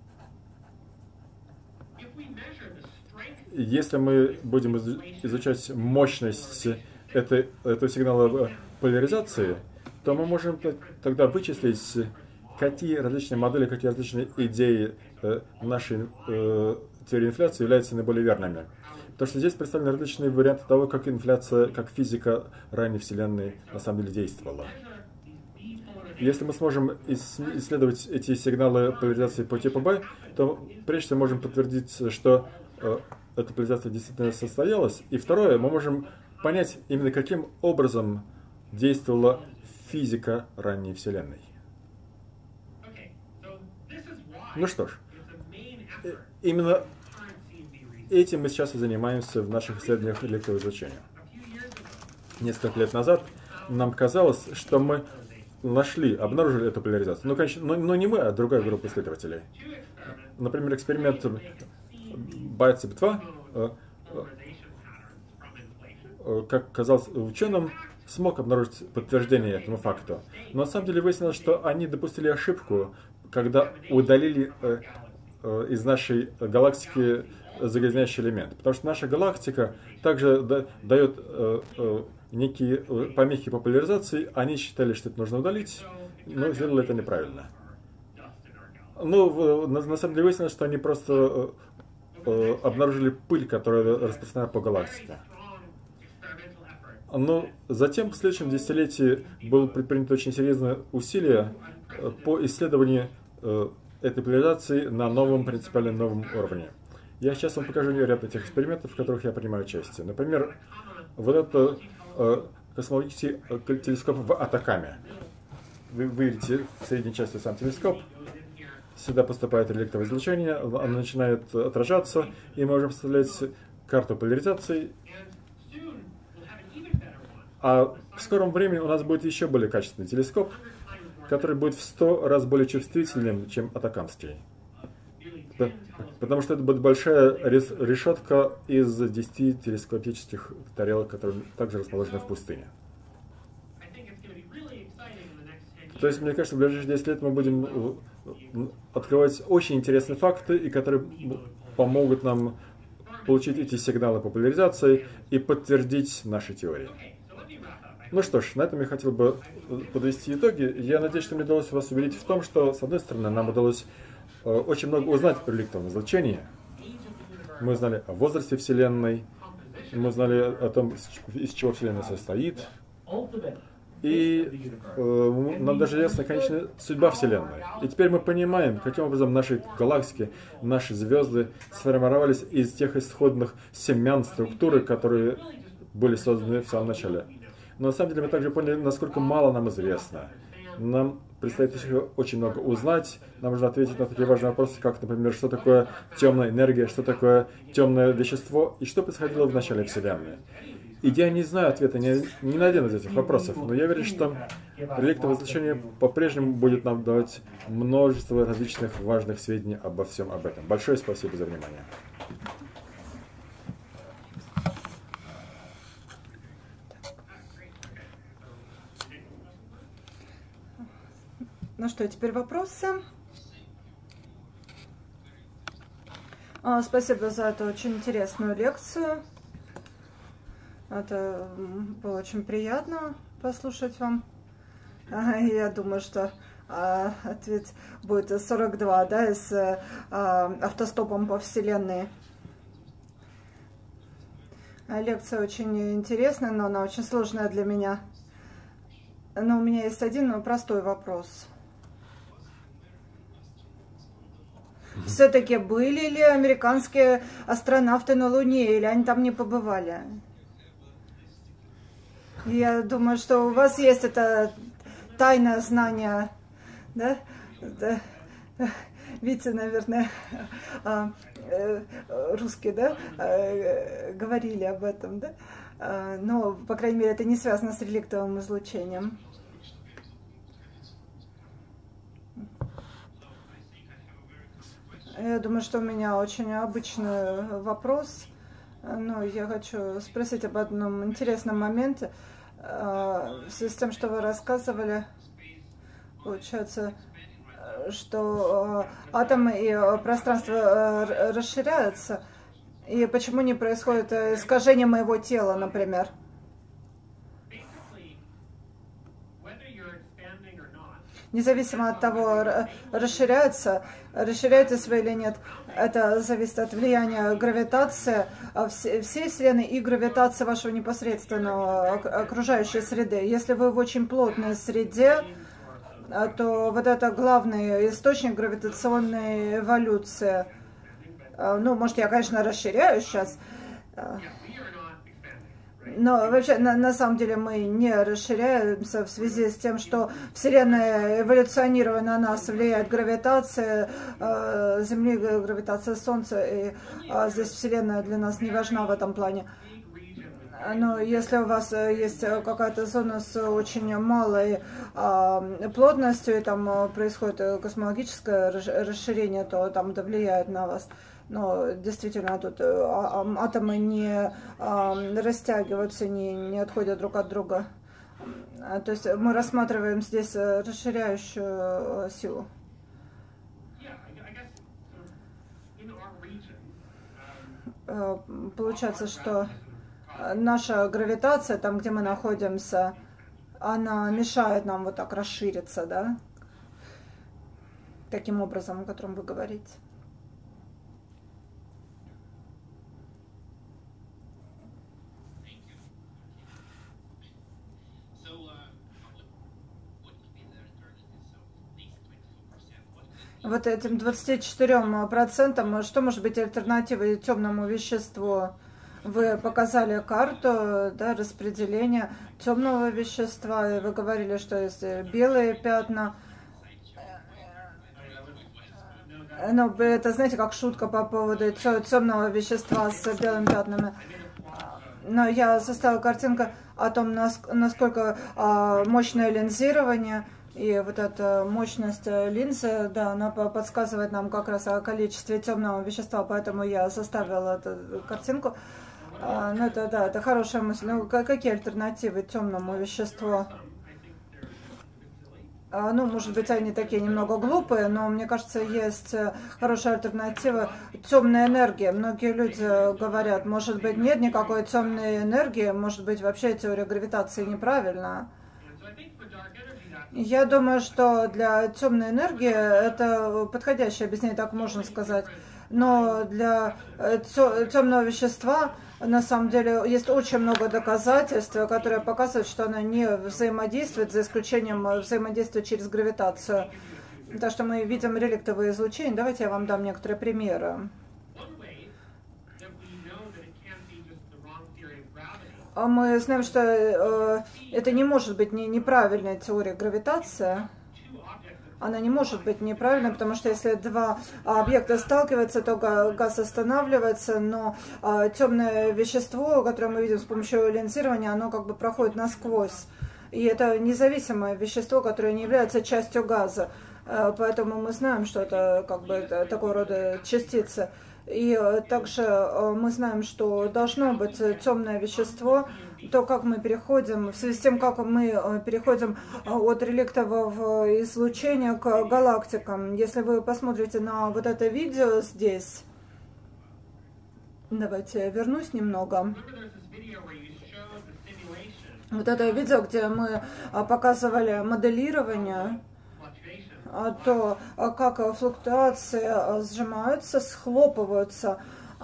Если мы будем изучать мощность этой, этого сигнала поляризации, то мы можем тогда вычислить, какие различные модели, какие различные идеи э, нашей э, теории инфляции являются наиболее верными. Потому что здесь представлены различные варианты того, как инфляция, как физика ранней Вселенной на самом деле действовала. Если мы сможем исследовать эти сигналы поляризации по типу B, то прежде всего можем подтвердить, что э, эта поляризация действительно состоялась. И второе, мы можем понять именно каким образом действовала физика ранней Вселенной. Ну что ж, именно этим мы сейчас и занимаемся в наших исследованиях электронного излучения. Несколько лет назад нам казалось, что мы нашли, обнаружили эту поляризацию. Ну, конечно, но, но не мы, а другая группа исследователей. Например, эксперимент Байцеп два, как казалось ученым, смог обнаружить подтверждение этому факту. Но на самом деле выяснилось, что они допустили ошибку, когда удалили э, э, из нашей галактики загрязняющий элемент. Потому что наша галактика также да, дает э, э, некие помехи по поляризации. Они считали, что это нужно удалить, но сделали это неправильно. Ну, на, на самом деле выяснилось, что они просто э, э, обнаружили пыль, которая распространена по галактике. Но затем в следующем десятилетии было предпринято очень серьезное усилие по исследованию э, этой поляризации на новом, принципиально новом уровне. Я сейчас вам покажу ряд этих экспериментов, в которых я принимаю участие. Например, вот это э, космологический телескоп в Атакаме. Вы, вы видите в средней части сам телескоп. Сюда поступает реликтовое излучение, оно начинает отражаться, и мы можем составлять карту поляризации. А в скором времени у нас будет еще более качественный телескоп, который будет в сто раз более чувствительным, чем атакамский. Потому что это будет большая решетка из десяти телескопических тарелок, которые также расположены в пустыне. То есть, мне кажется, в ближайшие десять лет мы будем открывать очень интересные факты, и которые помогут нам получить эти сигналы по поляризации и подтвердить наши теории. Ну что ж, на этом я хотел бы подвести итоги. Я надеюсь, что мне удалось вас убедить в том, что, с одной стороны, нам удалось э, очень много узнать про реликтовое излучение. Мы узнали о возрасте Вселенной, мы узнали о том, из чего Вселенная состоит. И э, нам даже ясна конечная судьба Вселенной. И теперь мы понимаем, каким образом наши галактики, наши звезды сформировались из тех исходных семян структуры, которые были созданы в самом начале. Но на самом деле мы также поняли, насколько мало нам известно. Нам предстоит еще очень много узнать. Нам нужно ответить на такие важные вопросы, как, например, что такое темная энергия, что такое темное вещество и что происходило в начале Вселенной. И я не знаю ответа ни, ни на один из этих вопросов, но я верю, что реликтовое излучение по-прежнему будет нам давать множество различных важных сведений обо всем об этом. Большое спасибо за внимание. Ну что, теперь вопросы? А, спасибо за эту очень интересную лекцию. Это было очень приятно послушать вам. А, я думаю, что а, ответ будет сорок два, да, с а, автостопом по Вселенной. А, лекция очень интересная, но она очень сложная для меня. Но у меня есть один простой вопрос. Все-таки были ли американские астронавты на Луне, или они там не побывали? Я думаю, что у вас есть это тайное знание, да? Да. Видите, наверное, русские, да, говорили об этом, да? Но, по крайней мере, это не связано с реликтовым излучением. Я думаю, что у меня очень обычный вопрос, но я хочу спросить об одном интересном моменте. В связи с тем, что вы рассказывали, получается, что атомы и пространство расширяются, и почему не происходит искажение моего тела, например? Независимо от того, расширяется, расширяетесь вы или нет, это зависит от влияния гравитации всей Вселенной и гравитации вашего непосредственного окружающей среды. Если вы в очень плотной среде, то вот это главный источник гравитационной эволюции. Ну, может, я, конечно, расширяю сейчас. Но вообще, на, на самом деле, мы не расширяемся в связи с тем, что Вселенная эволюционируя на нас, влияет гравитация э, Земли, гравитация Солнца, и э, здесь Вселенная для нас не важна в этом плане. Но если у вас есть какая-то зона с очень малой э, плотностью, и там происходит космологическое расширение, то там это влияет на вас. Но действительно тут атомы не растягиваются, не, не отходят друг от друга. То есть мы рассматриваем здесь расширяющую силу. Получается, что наша гравитация, там, где мы находимся, она мешает нам вот так расшириться, да? Таким образом, о котором вы говорите. Вот этим двадцати четырём процентам, что может быть альтернативой темному веществу? Вы показали карту, да, распределения темного вещества, и вы говорили, что есть белые пятна. Ну, это, знаете, как шутка по поводу темного вещества с белыми пятнами. Но я составила картинку о том, насколько мощное линзирование. И вот эта мощность линзы, да, она подсказывает нам как раз о количестве темного вещества, поэтому я составила эту картинку. А, ну, это, да, это хорошая мысль. Ну, какие альтернативы темному веществу? Ну, может быть, они такие немного глупые, но мне кажется, есть хорошая альтернатива — темная энергия. Многие люди говорят, может быть, нет никакой темной энергии, может быть, вообще теория гравитации неправильна. Я думаю, что для темной энергии это подходящее объяснение, так можно сказать. Но для темного вещества на самом деле есть очень много доказательств, которые показывают, что оно не взаимодействует, за исключением взаимодействия через гравитацию. Так что мы видим реликтовые излучения. Давайте я вам дам некоторые примеры. Мы знаем, что э, это не может быть не, неправильная теория гравитации. Она не может быть неправильной, потому что если два объекта сталкиваются, то газ останавливается, но э, темное вещество, которое мы видим с помощью линзирования, оно как бы проходит насквозь. И это независимое вещество, которое не является частью газа. Э, поэтому мы знаем, что это как бы это, такого рода частицы. И также мы знаем, что должно быть темное вещество, то, как мы переходим, в связи с тем, как мы переходим от реликтового излучения к галактикам. Если вы посмотрите на вот это видео здесь, давайте я вернусь немного. Вот это видео, где мы показывали моделирование, то, как флуктуации сжимаются, схлопываются.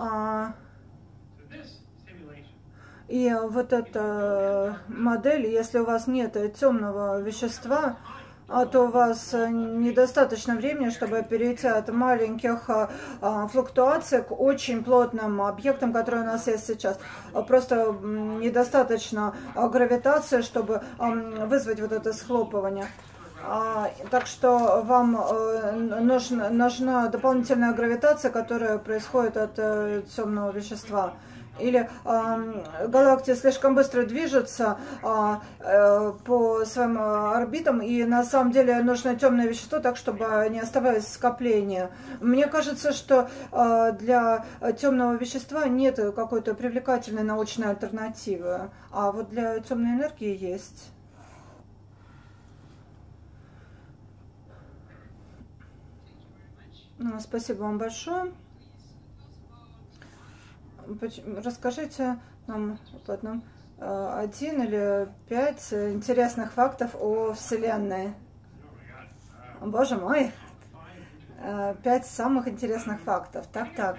И вот эта модель, если у вас нет темного вещества, то у вас недостаточно времени, чтобы перейти от маленьких флуктуаций к очень плотным объектам, которые у нас есть сейчас. Просто недостаточно гравитации, чтобы вызвать вот это схлопывание. А, так что вам э, нужна, нужна дополнительная гравитация, которая происходит от э, темного вещества. Или э, галактики слишком быстро движутся э, э, по своим орбитам, и на самом деле нужно темное вещество, так чтобы не оставалось скопления. Мне кажется, что э, для темного вещества нет какой-то привлекательной научной альтернативы, а вот для темной энергии есть. Спасибо вам большое. Расскажите нам потом один или пять интересных фактов о Вселенной. Боже мой, пять самых интересных фактов. Так, так.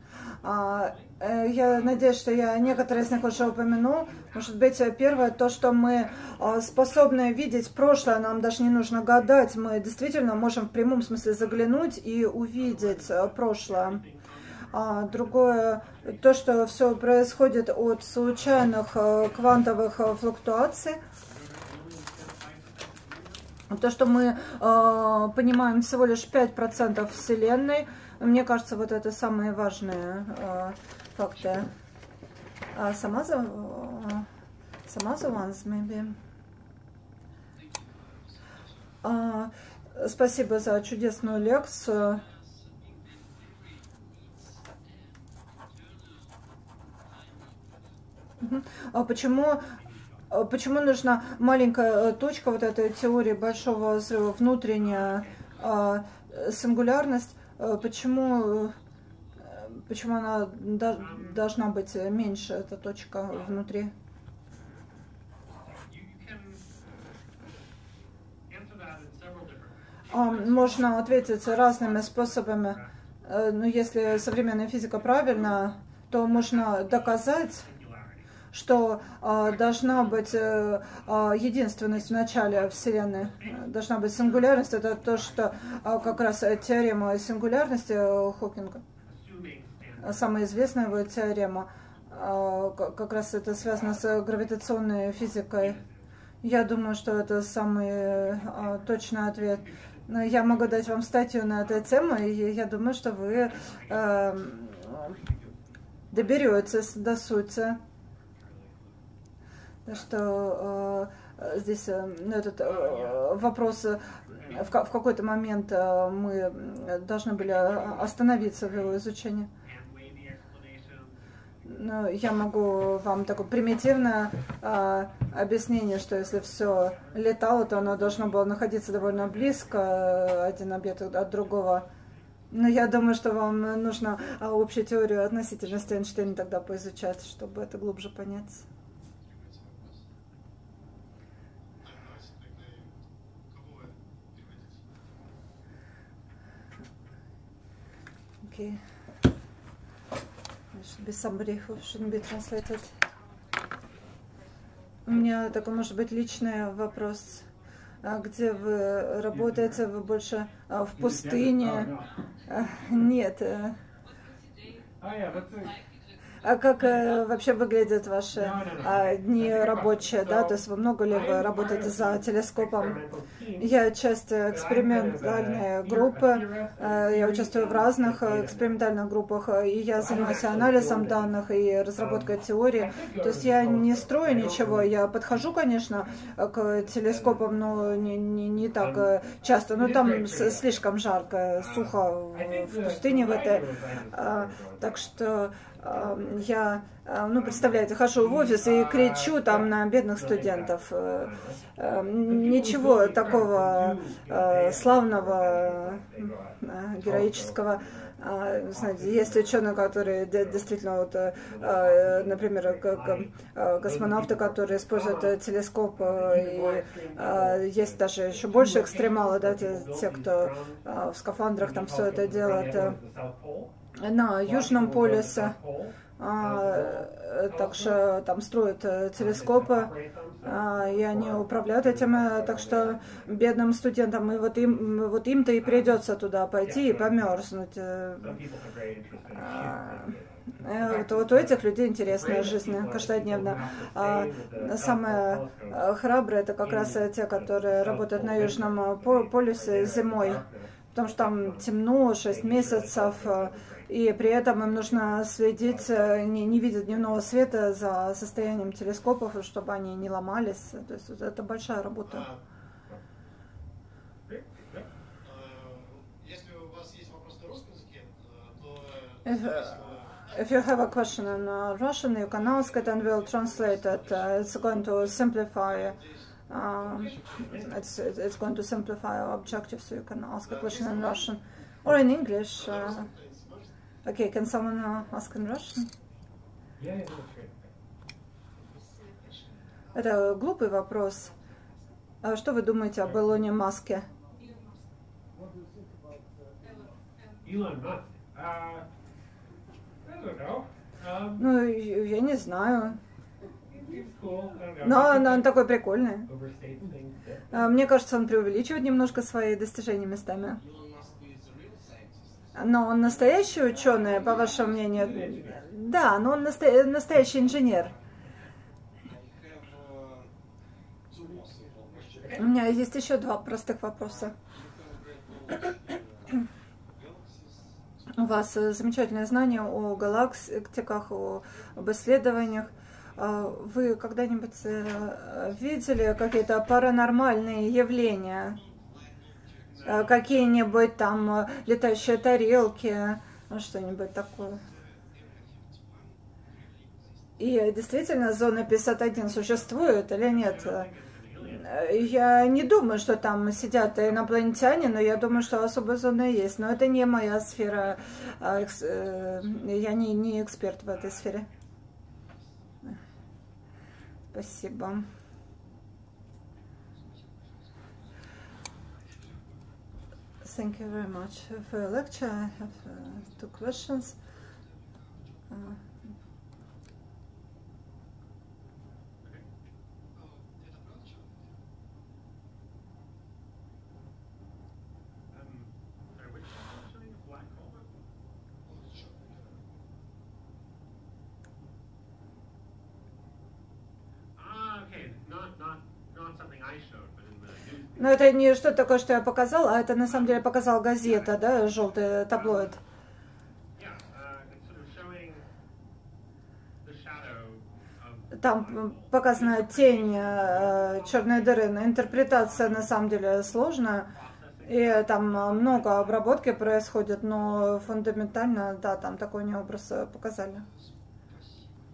Я надеюсь, что я некоторые из них уже упомянул. Может быть, первое, то, что мы способны видеть прошлое, нам даже не нужно гадать. Мы действительно можем в прямом смысле заглянуть и увидеть прошлое. Другое, то, что все происходит от случайных квантовых флуктуаций. То, что мы понимаем всего лишь пять процентов Вселенной. Мне кажется, вот это самые важные э, факты. Uh, some other, uh, some other ones, maybe. Uh, спасибо за чудесную лекцию. Uh-huh. А почему, почему нужна маленькая точка вот этой теории большого взрыва, внутренняя uh, сингулярность? Почему, почему она должна быть меньше, эта точка внутри? Можно ответить разными способами. Но если современная физика правильна, то можно доказать, что э, должна быть э, единственность в начале Вселенной, должна быть сингулярность. Это то, что э, как раз теорема сингулярности э, Хокинга, самая известная его теорема, э, как раз это связано с гравитационной физикой. Я думаю, что это самый э, точный ответ. Но я могу дать вам статью на эту тему, и я думаю, что вы э, доберетесь до сути. Что э, здесь э, этот э, вопрос э, в, в какой-то момент э, мы должны были остановиться в его изучении. Ну, я могу вам такое примитивное а, объяснение, что если все летало, то оно должно было находиться довольно близко, один объект от другого. Но я думаю, что вам нужно а, общую теорию относительности Эйнштейна тогда поизучать, чтобы это глубже понять. Okay. Should be somebody who shouldn't be translated. У меня такой, может быть, личный вопрос. А где вы работаете? Вы больше а, в пустыне? А, нет. А как э, вообще выглядят ваши а, дни рабочие, да? То есть вы много ли вы работаете за телескопом? Я часть экспериментальной группы, э, я участвую в разных экспериментальных группах, и я занимаюсь анализом данных и разработкой теории. То есть я не строю ничего, я подхожу, конечно, к телескопам, но не, не, не так часто. Но там слишком жарко, сухо в пустыне в этой. А, так что я, ну, представляете, хожу в офис и кричу там на бедных студентов. Ничего такого славного, героического. Знаете, есть ученые, которые действительно, вот, например, космонавты, которые используют телескоп, и есть даже еще больше экстремалы, да, те, те, кто в скафандрах там все это делает. На Южном полюсе, а, так что там строят телескопы, а, и они управляют этим, так что бедным студентам, и вот им, вот им-то и придется туда пойти и померзнуть. А, вот, вот у этих людей интересная жизнь каждодневно. А самые храбрые — это как раз те, которые работают на Южном полюсе зимой, потому что там темно, шесть месяцев, и при этом им нужно следить, не, не видя дневного света, за состоянием телескопов, чтобы они не ломались. То есть это большая работа. Если у вас есть вопрос на русском языке, то... If you have a question in uh, Russian, you can ask it and we'll translate it. Uh, it's going to simplify. Uh, it's it's going to simplify our objective, so you can ask a question in Russian or in English. Uh, okay, can someone uh, ask in Russian? Это глупый вопрос. А что вы думаете об Илоне Маске? Ну, я не знаю. Но он, он такой прикольный. Мне кажется, он преувеличивает немножко свои достижения местами. Но он настоящий ученый, по вашему мнению? Да, но он настоя настоящий инженер. У меня есть еще два простых вопроса. У вас замечательное знание о галактиках, об исследованиях. Вы когда-нибудь видели какие-то паранормальные явления? Какие-нибудь там летающие тарелки, что-нибудь такое? И действительно зона пятьдесят один существует или нет? Я не думаю, что там сидят инопланетяне, но я думаю, что особая зона есть. Но это не моя сфера, я не, не эксперт в этой сфере. Спасибо. Thank you very much for your lecture. I have uh, two questions. Uh, Но это не что такое, что я показал, а это на самом деле показал газета, да, желтый таблоид. Там показана тень э, черной дыры. Интерпретация на самом деле сложная. И там много обработки происходит, но фундаментально, да, там такой мне образ показали.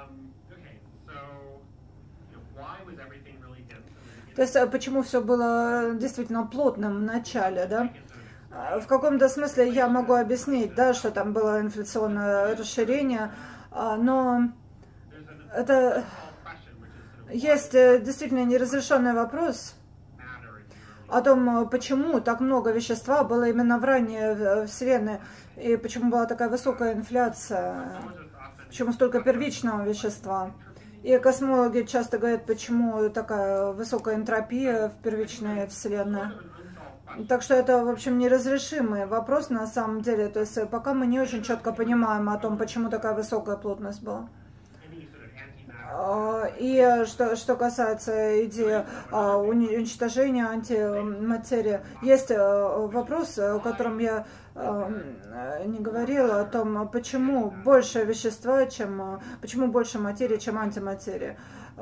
То есть, почему все было действительно плотным в начале, да? В каком-то смысле я могу объяснить, да, что там было инфляционное расширение, но это есть действительно неразрешенный вопрос о том, почему так много вещества было именно в ранней Вселенной, и почему была такая высокая инфляция, почему столько первичного вещества. И космологи часто говорят, почему такая высокая энтропия в первичной Вселенной. Так что это, в общем, неразрешимый вопрос на самом деле. То есть пока мы не очень четко понимаем о том, почему такая высокая плотность была. И что, что касается идеи уничтожения антиматерии, есть вопрос, о котором я не говорила, о том, почему больше вещества, чем, почему больше материи, чем антиматерии.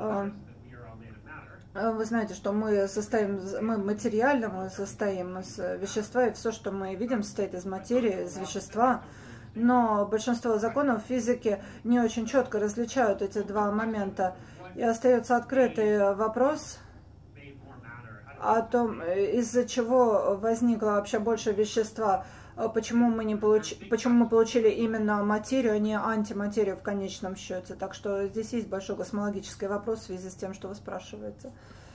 Вы знаете, что мы состоим, мы материально, мы состоим из вещества, и все, что мы видим, состоит из материи, из вещества. Но большинство законов физики не очень четко различают эти два момента. И остается открытый вопрос о том, из-за чего возникло вообще больше вещества, почему мы, не получ... почему мы получили именно материю, а не антиматерию в конечном счете. Так что здесь есть большой космологический вопрос в связи с тем, что вы спрашиваете.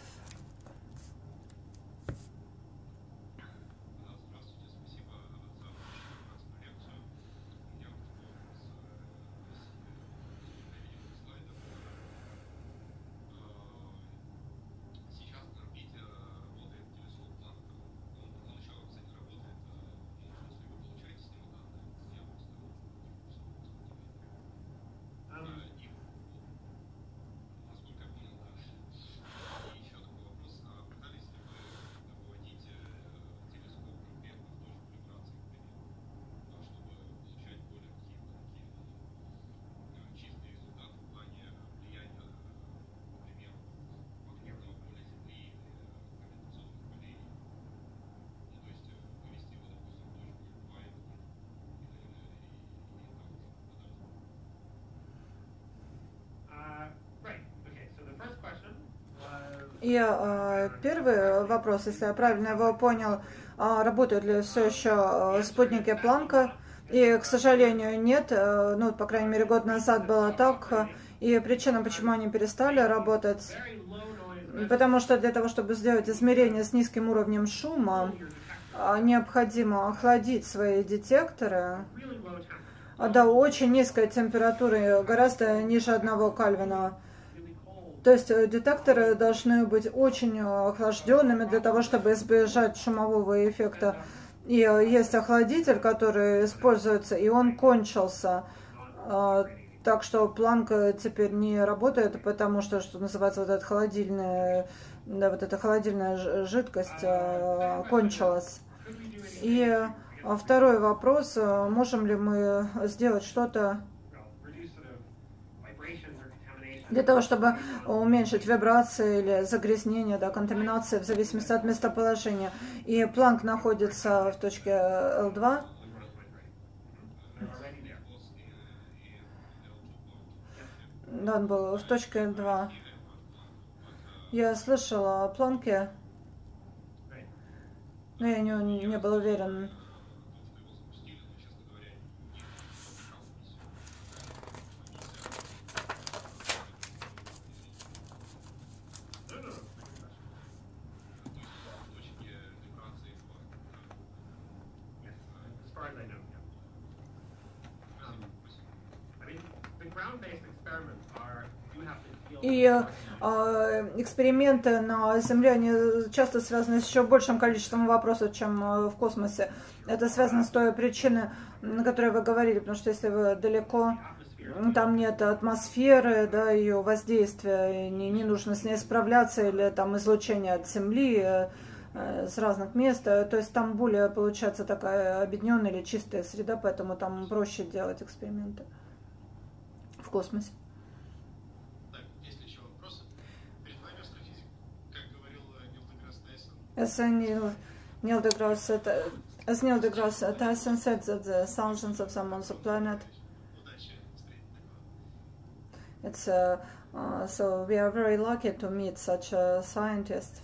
И э, первый вопрос, если я правильно его понял, э, работают ли все еще э, спутники Планка? И, к сожалению, нет. Э, ну, по крайней мере, год назад было так. И причина, почему они перестали работать, потому что для того, чтобы сделать измерение с низким уровнем шума, э, необходимо охладить свои детекторы до очень низкой температуры, гораздо ниже одного Кельвина. То есть детекторы должны быть очень охлажденными для того, чтобы избежать шумового эффекта. И есть охладитель, который используется, и он кончился. Так что Планк теперь не работает, потому что, что называется, вот эта холодильная, да, вот эта холодильная жидкость кончилась. И второй вопрос, можем ли мы сделать что-то для того, чтобы уменьшить вибрации или загрязнение, да, контаминации в зависимости от местоположения. И Планк находится в точке Л два. Да, он был в точке Л два. Я слышала о Планке, но я не, не был уверен. И э, эксперименты на Земле, они часто связаны с еще большим количеством вопросов, чем в космосе. Это связано с той причиной, на которой вы говорили, потому что если вы далеко, там нет атмосферы, да, ее воздействия, не, не нужно с ней справляться, или там излучение от Земли э, с разных мест. То есть там более получается такая объединенная или чистая среда, поэтому там проще делать эксперименты в космосе. As Neil, Neil deGrasse said, as Neil deGrasse Tyson said that the thousands of them on the planet, It's uh, uh, so we are very lucky to meet such a scientist.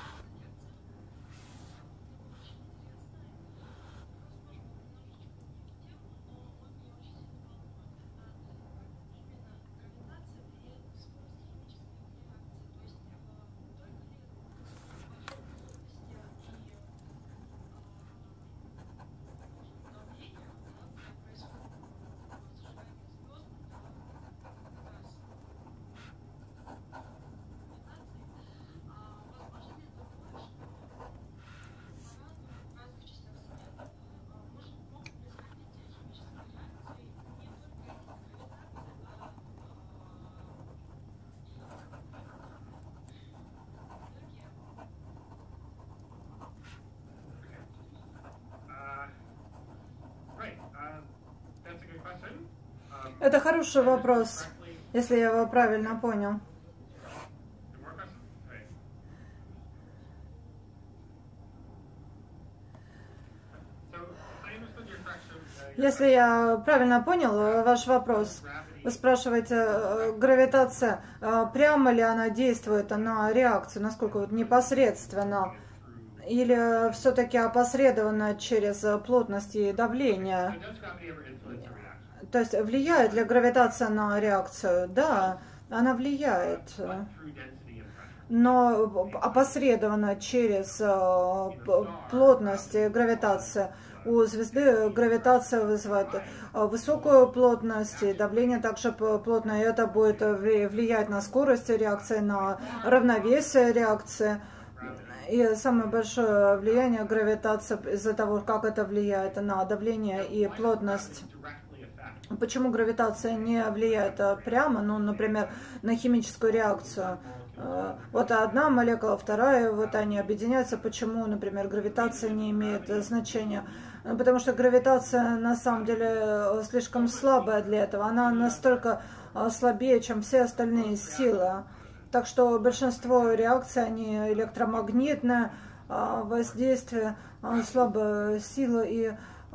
Это хороший вопрос, если я его правильно понял. Если я правильно понял ваш вопрос, вы спрашиваете, гравитация, прямо ли она действует на реакцию, насколько вот непосредственно, или все-таки опосредованно через плотность и давление? То есть влияет ли гравитация на реакцию? Да, она влияет, но опосредованно через плотность и гравитацию. У звезды гравитация вызывает высокую плотность, и давление также плотное, и это будет влиять на скорость реакции, на равновесие реакции. И самое большое влияние гравитации из-за того, как это влияет на давление и плотность. Почему гравитация не влияет прямо, ну, например, на химическую реакцию? Вот одна молекула, вторая, вот они объединяются. Почему, например, гравитация не имеет значения? Потому что гравитация на самом деле слишком слабая для этого. Она настолько слабее, чем все остальные силы. Так что большинство реакций, они электромагнитное воздействие, слабая сила, и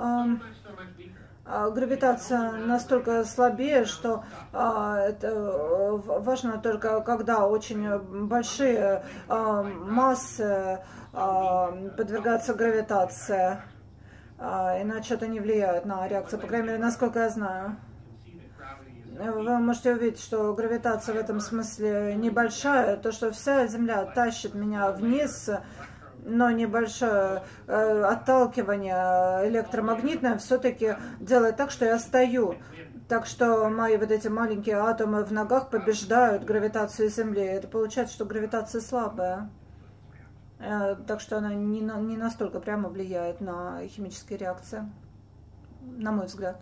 гравитация настолько слабее, что а, это важно только когда очень большие а, массы а, подвергаются гравитации, а, иначе это не влияет на реакцию, по крайней мере, насколько я знаю. Вы можете увидеть, что гравитация в этом смысле небольшая, то, что вся Земля тащит меня вниз, но небольшое э, отталкивание электромагнитное все-таки делает так, что я стою. Так что мои вот эти маленькие атомы в ногах побеждают гравитацию Земли. Это получается, что гравитация слабая. Э, так что она не, на, не настолько прямо влияет на химические реакции, на мой взгляд.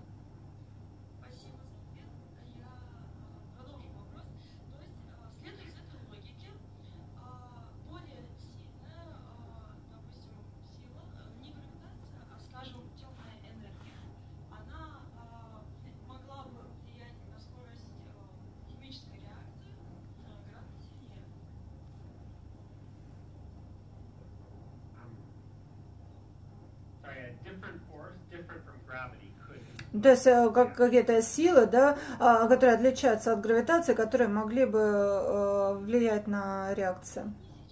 То есть как какие-то силы, да, которые отличаются от гравитации, которые могли бы влиять на реакцию.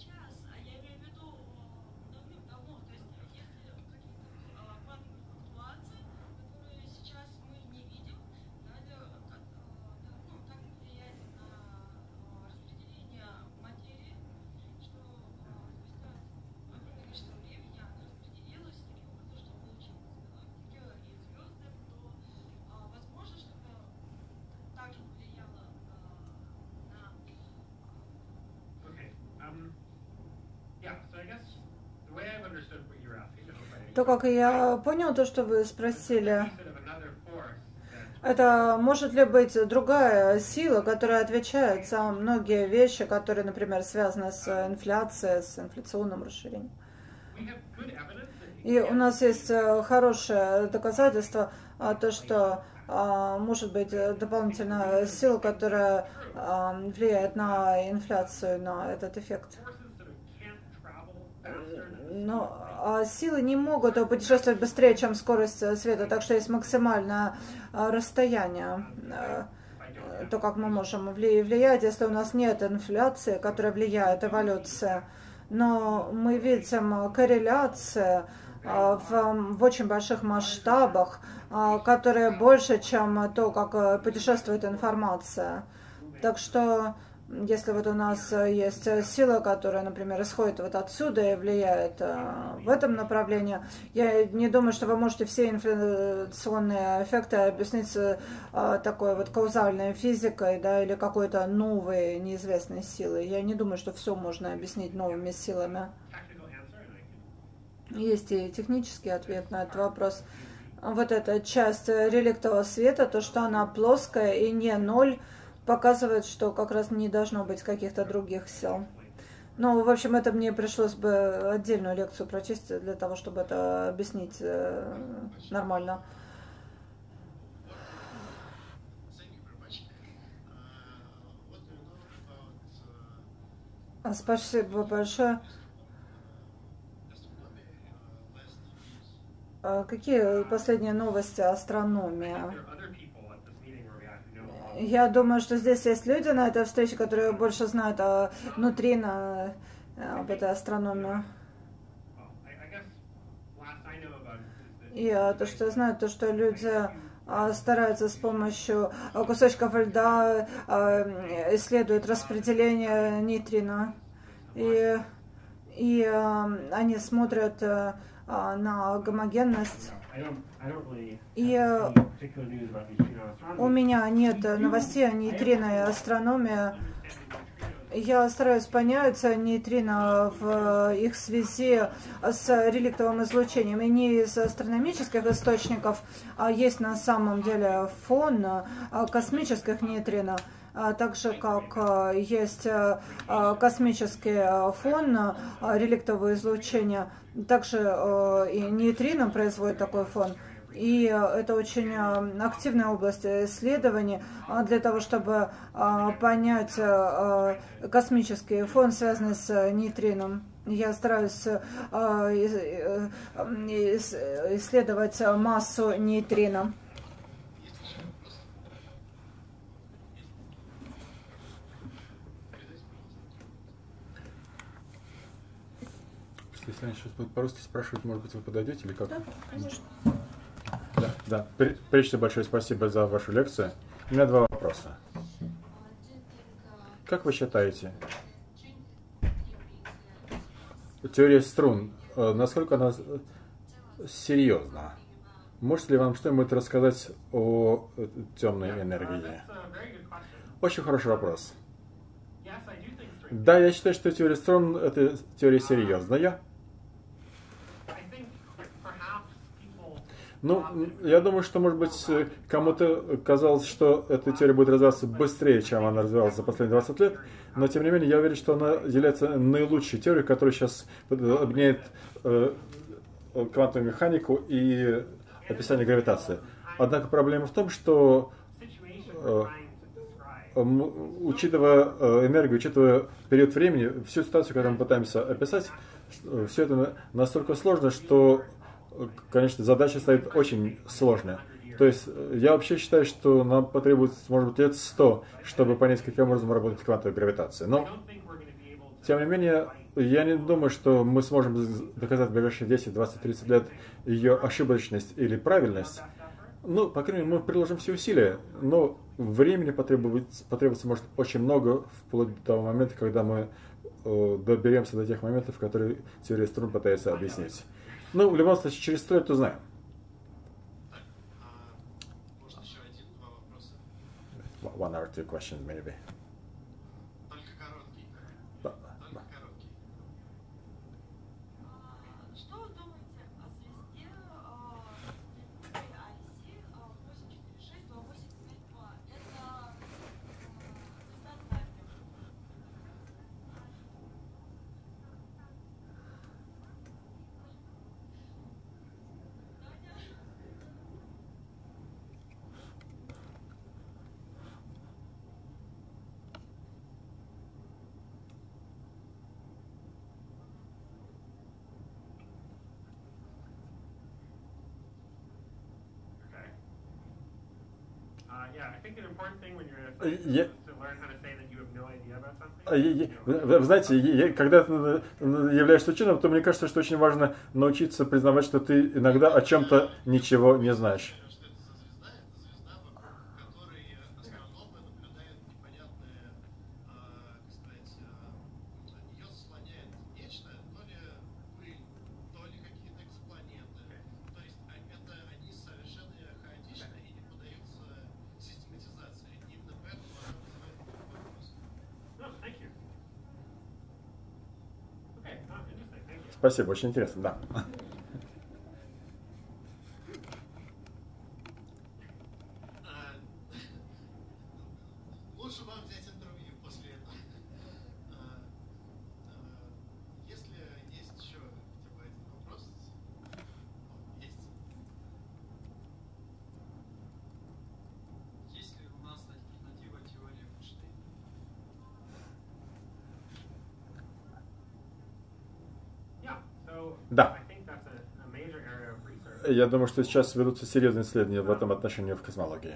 То, как я понял, то, что вы спросили, это может ли быть другая сила, которая отвечает за многие вещи, которые, например, связаны с инфляцией, с инфляционным расширением. И у нас есть хорошее доказательство, то, что может быть дополнительная сила, которая влияет на инфляцию, на этот эффект. Но а силы не могут путешествовать быстрее, чем скорость света, так что есть максимальное расстояние. то, как мы можем влиять, если у нас нет инфляции, которая влияет, эволюция. Но мы видим корреляции в, в очень больших масштабах, которые больше, чем то, как путешествует информация. Так что, если вот у нас есть сила, которая, например, исходит вот отсюда и влияет в этом направлении, я не думаю, что вы можете все инфляционные эффекты объяснить такой вот каузальной физикой, да, или какой-то новой неизвестной силой. Я не думаю, что все можно объяснить новыми силами. Есть и технический ответ на этот вопрос. Вот эта часть реликтового света, то, что она плоская и не ноль, показывает, что как раз не должно быть каких-то других сил. Ну, в общем, это мне пришлось бы отдельную лекцию прочесть для того, чтобы это объяснить э, нормально. Спасибо большое. Какие последние новости о астрономии? Я думаю, что здесь есть люди на этой встрече, которые больше знают о нейтрино, об этой астрономии. И то, что я знаю, то, что люди стараются с помощью кусочков льда исследуют распределение нейтрино. И, и они смотрят на гомогенность. И у меня нет новостей о нейтрино и астрономии. Я стараюсь понять нейтрино в их связи с реликтовым излучением. И не из астрономических источников, а есть на самом деле фон космических нейтрино. Так же, как есть космический фон реликтового излучения, также и нейтрино производит такой фон. И это очень активная область исследований для того, чтобы понять космический фон, связанный с нейтрином. Я стараюсь исследовать массу нейтрино. Если они сейчас будут по-русски спрашивать, может быть, вы подойдете или как? Да, конечно. Да, да. Прежде всего, большое спасибо за вашу лекцию. У меня два вопроса. Как вы считаете, теория струн, насколько она серьезна? Можете ли вам что-нибудь рассказать о темной энергии? Очень хороший вопрос. Да, я считаю, что теория струн – это теория серьезная. Ну, я думаю, что, может быть, кому-то казалось, что эта теория будет развиваться быстрее, чем она развивалась за последние двадцать лет, но, тем не менее, я уверен, что она является наилучшей теорией, которая сейчас объединяет э, квантовую механику и описание гравитации. Однако проблема в том, что, э, учитывая энергию, учитывая период времени, всю ситуацию, когда мы пытаемся описать, все это настолько сложно, что, конечно, задача стоит очень сложная. То есть я вообще считаю, что нам потребуется, может быть, лет сто, чтобы понять, каким образом работает квантовая гравитация. Но, тем не менее, я не думаю, что мы сможем доказать в ближайшие десять, двадцать, тридцать лет ее ошибочность или правильность. Ну, по крайней мере, мы приложим все усилия, но времени потребуется, потребуется, может, очень много, вплоть до того момента, когда мы э, доберемся до тех моментов, которые теория струн пытается объяснить. Ну, в любом случае, через сто лет узнаем. Может, еще один-два вопроса? One or two questions, maybe. Только короткий. Да, Только да. короткий. Что вы думаете о звезде ай си восемь четыре шесть два восемь пять два? Это звезда Таймер. Uh, yeah, I think an important thing when you're a Э, scientist Я, is to learn how to say that you have no idea about something. А, я- я- Вы вы знаете, я- я- когда ты э, э, являешься ученым, то мне кажется, что очень важно научиться признавать, что ты иногда о чем-то ничего не знаешь. Что это за звезда? Это звезда, вокруг которой астрономы наблюдают непонятные, а, как сказать, а, ее заслоняет нечто, то ли пыль, то ли какие-то экзопланеты. То есть а, это они совершенно хаотичны и не поддаются систематизации. Именно поэтому она вызывает такой вопрос. No, thank you. Okay, oh, interesting, thank you. Спасибо, очень интересно, да. А, Лучше вам взять интервью после этого. А, а, Если есть еще хотя бы один вопрос, есть. Есть ли у нас альтернатива теории Эйнштейна? Yeah, so Да. I think that's a, a major area of research. Я думаю, что сейчас ведутся серьезные исследования в этом отношении в космологии.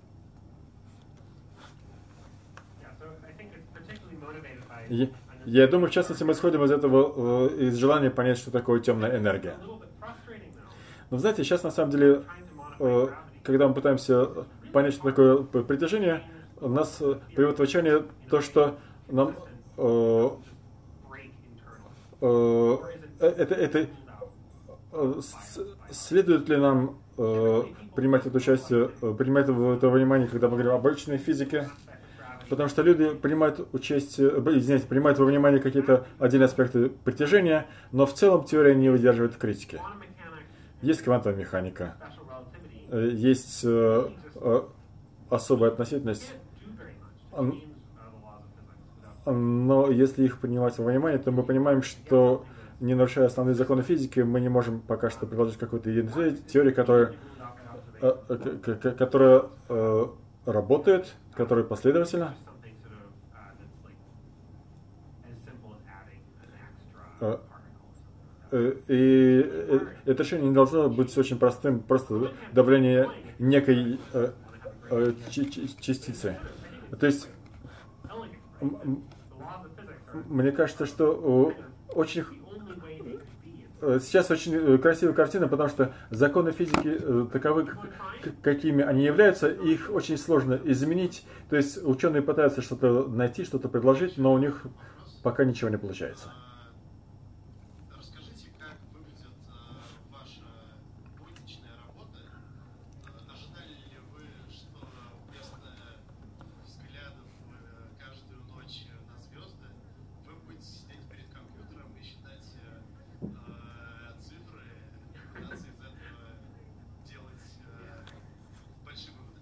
Yeah, so I think it's particularly motivated by Я, я думаю, в частности, мы исходим из этого, э, из желания понять, что такое темная энергия. a little bit frustrating though, Но знаете, сейчас на самом деле, trying to modify э, gravity. когда мы пытаемся понять, что такое п- притяжение, у нас э, приводит в отчаяние то, что нам э, Break internally. э, это, это э, с- следует ли нам э, принимать это участие, э, принимать в это внимание, когда мы говорим об обычной физике, потому что люди принимают участие, э, извините, принимают во внимание какие-то отдельные аспекты притяжения, но в целом теория не выдерживает критики. Quantum mechanics, Есть квантовая механика, special relativity э, есть э, э, особая относительность, can't do very much. Um, It means uh, the laws of physics without но если их принимать во внимание, то мы понимаем, что не нарушая основные законы физики, мы не можем пока что предложить какую-то единую теорию, которая, ruled out by э, observation. к- к- которая э, работает, которая последовательна. Something sort of uh, that's like as simple as adding an extra Uh, particle. Э, И э, это решение не должно быть очень простым, просто давление некой э, э, чи- чи- частицы. То есть Elegant. м- м- The laws of physics are мне кажется, что э, очень the only way they could be. э, сейчас очень э, красивая картина, потому что законы физики э, таковы, к- к- какими они являются, их очень сложно изменить. То есть ученые пытаются что-то найти, что-то предложить, но у них пока ничего не получается. А, Расскажите, как выглядит а, ваша будничная работа? А, Ожидали ли вы, что вместо взглядов э, каждую ночь на звезды вы будете сидеть перед компьютером и считать э, а, цифры, и пытаться из этого делать э, большие выводы?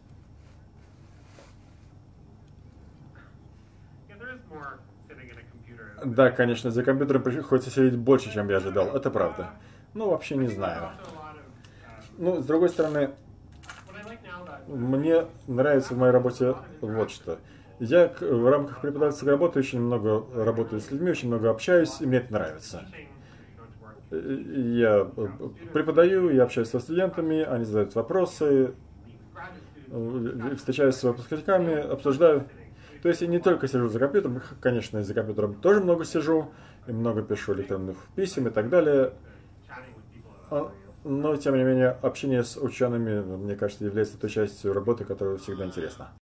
Yeah, there is more sitting in a computer. Да, конечно, за компьютером приходится сидеть больше, чем я ожидал. Это правда. Ну, вообще не знаю. Also a lot of, uh, Ну, с другой стороны, what I like now about мне нравится в моей работе вот что. Я к- в рамках преподавательской работы очень много работаю с людьми, очень много общаюсь, и мне это нравится. teaching, going to work, Э, Я э, преподаю, я общаюсь со студентами, они задают вопросы, graduate students. э, встречаюсь с выпускниками, обсуждаю. То есть я не только сижу за компьютером, конечно, и за компьютером тоже много сижу, и много пишу электронных писем и так далее. Chatting with people. А, Но, тем не менее, общение с учеными, мне кажется, является той частью работы, которая всегда интересна.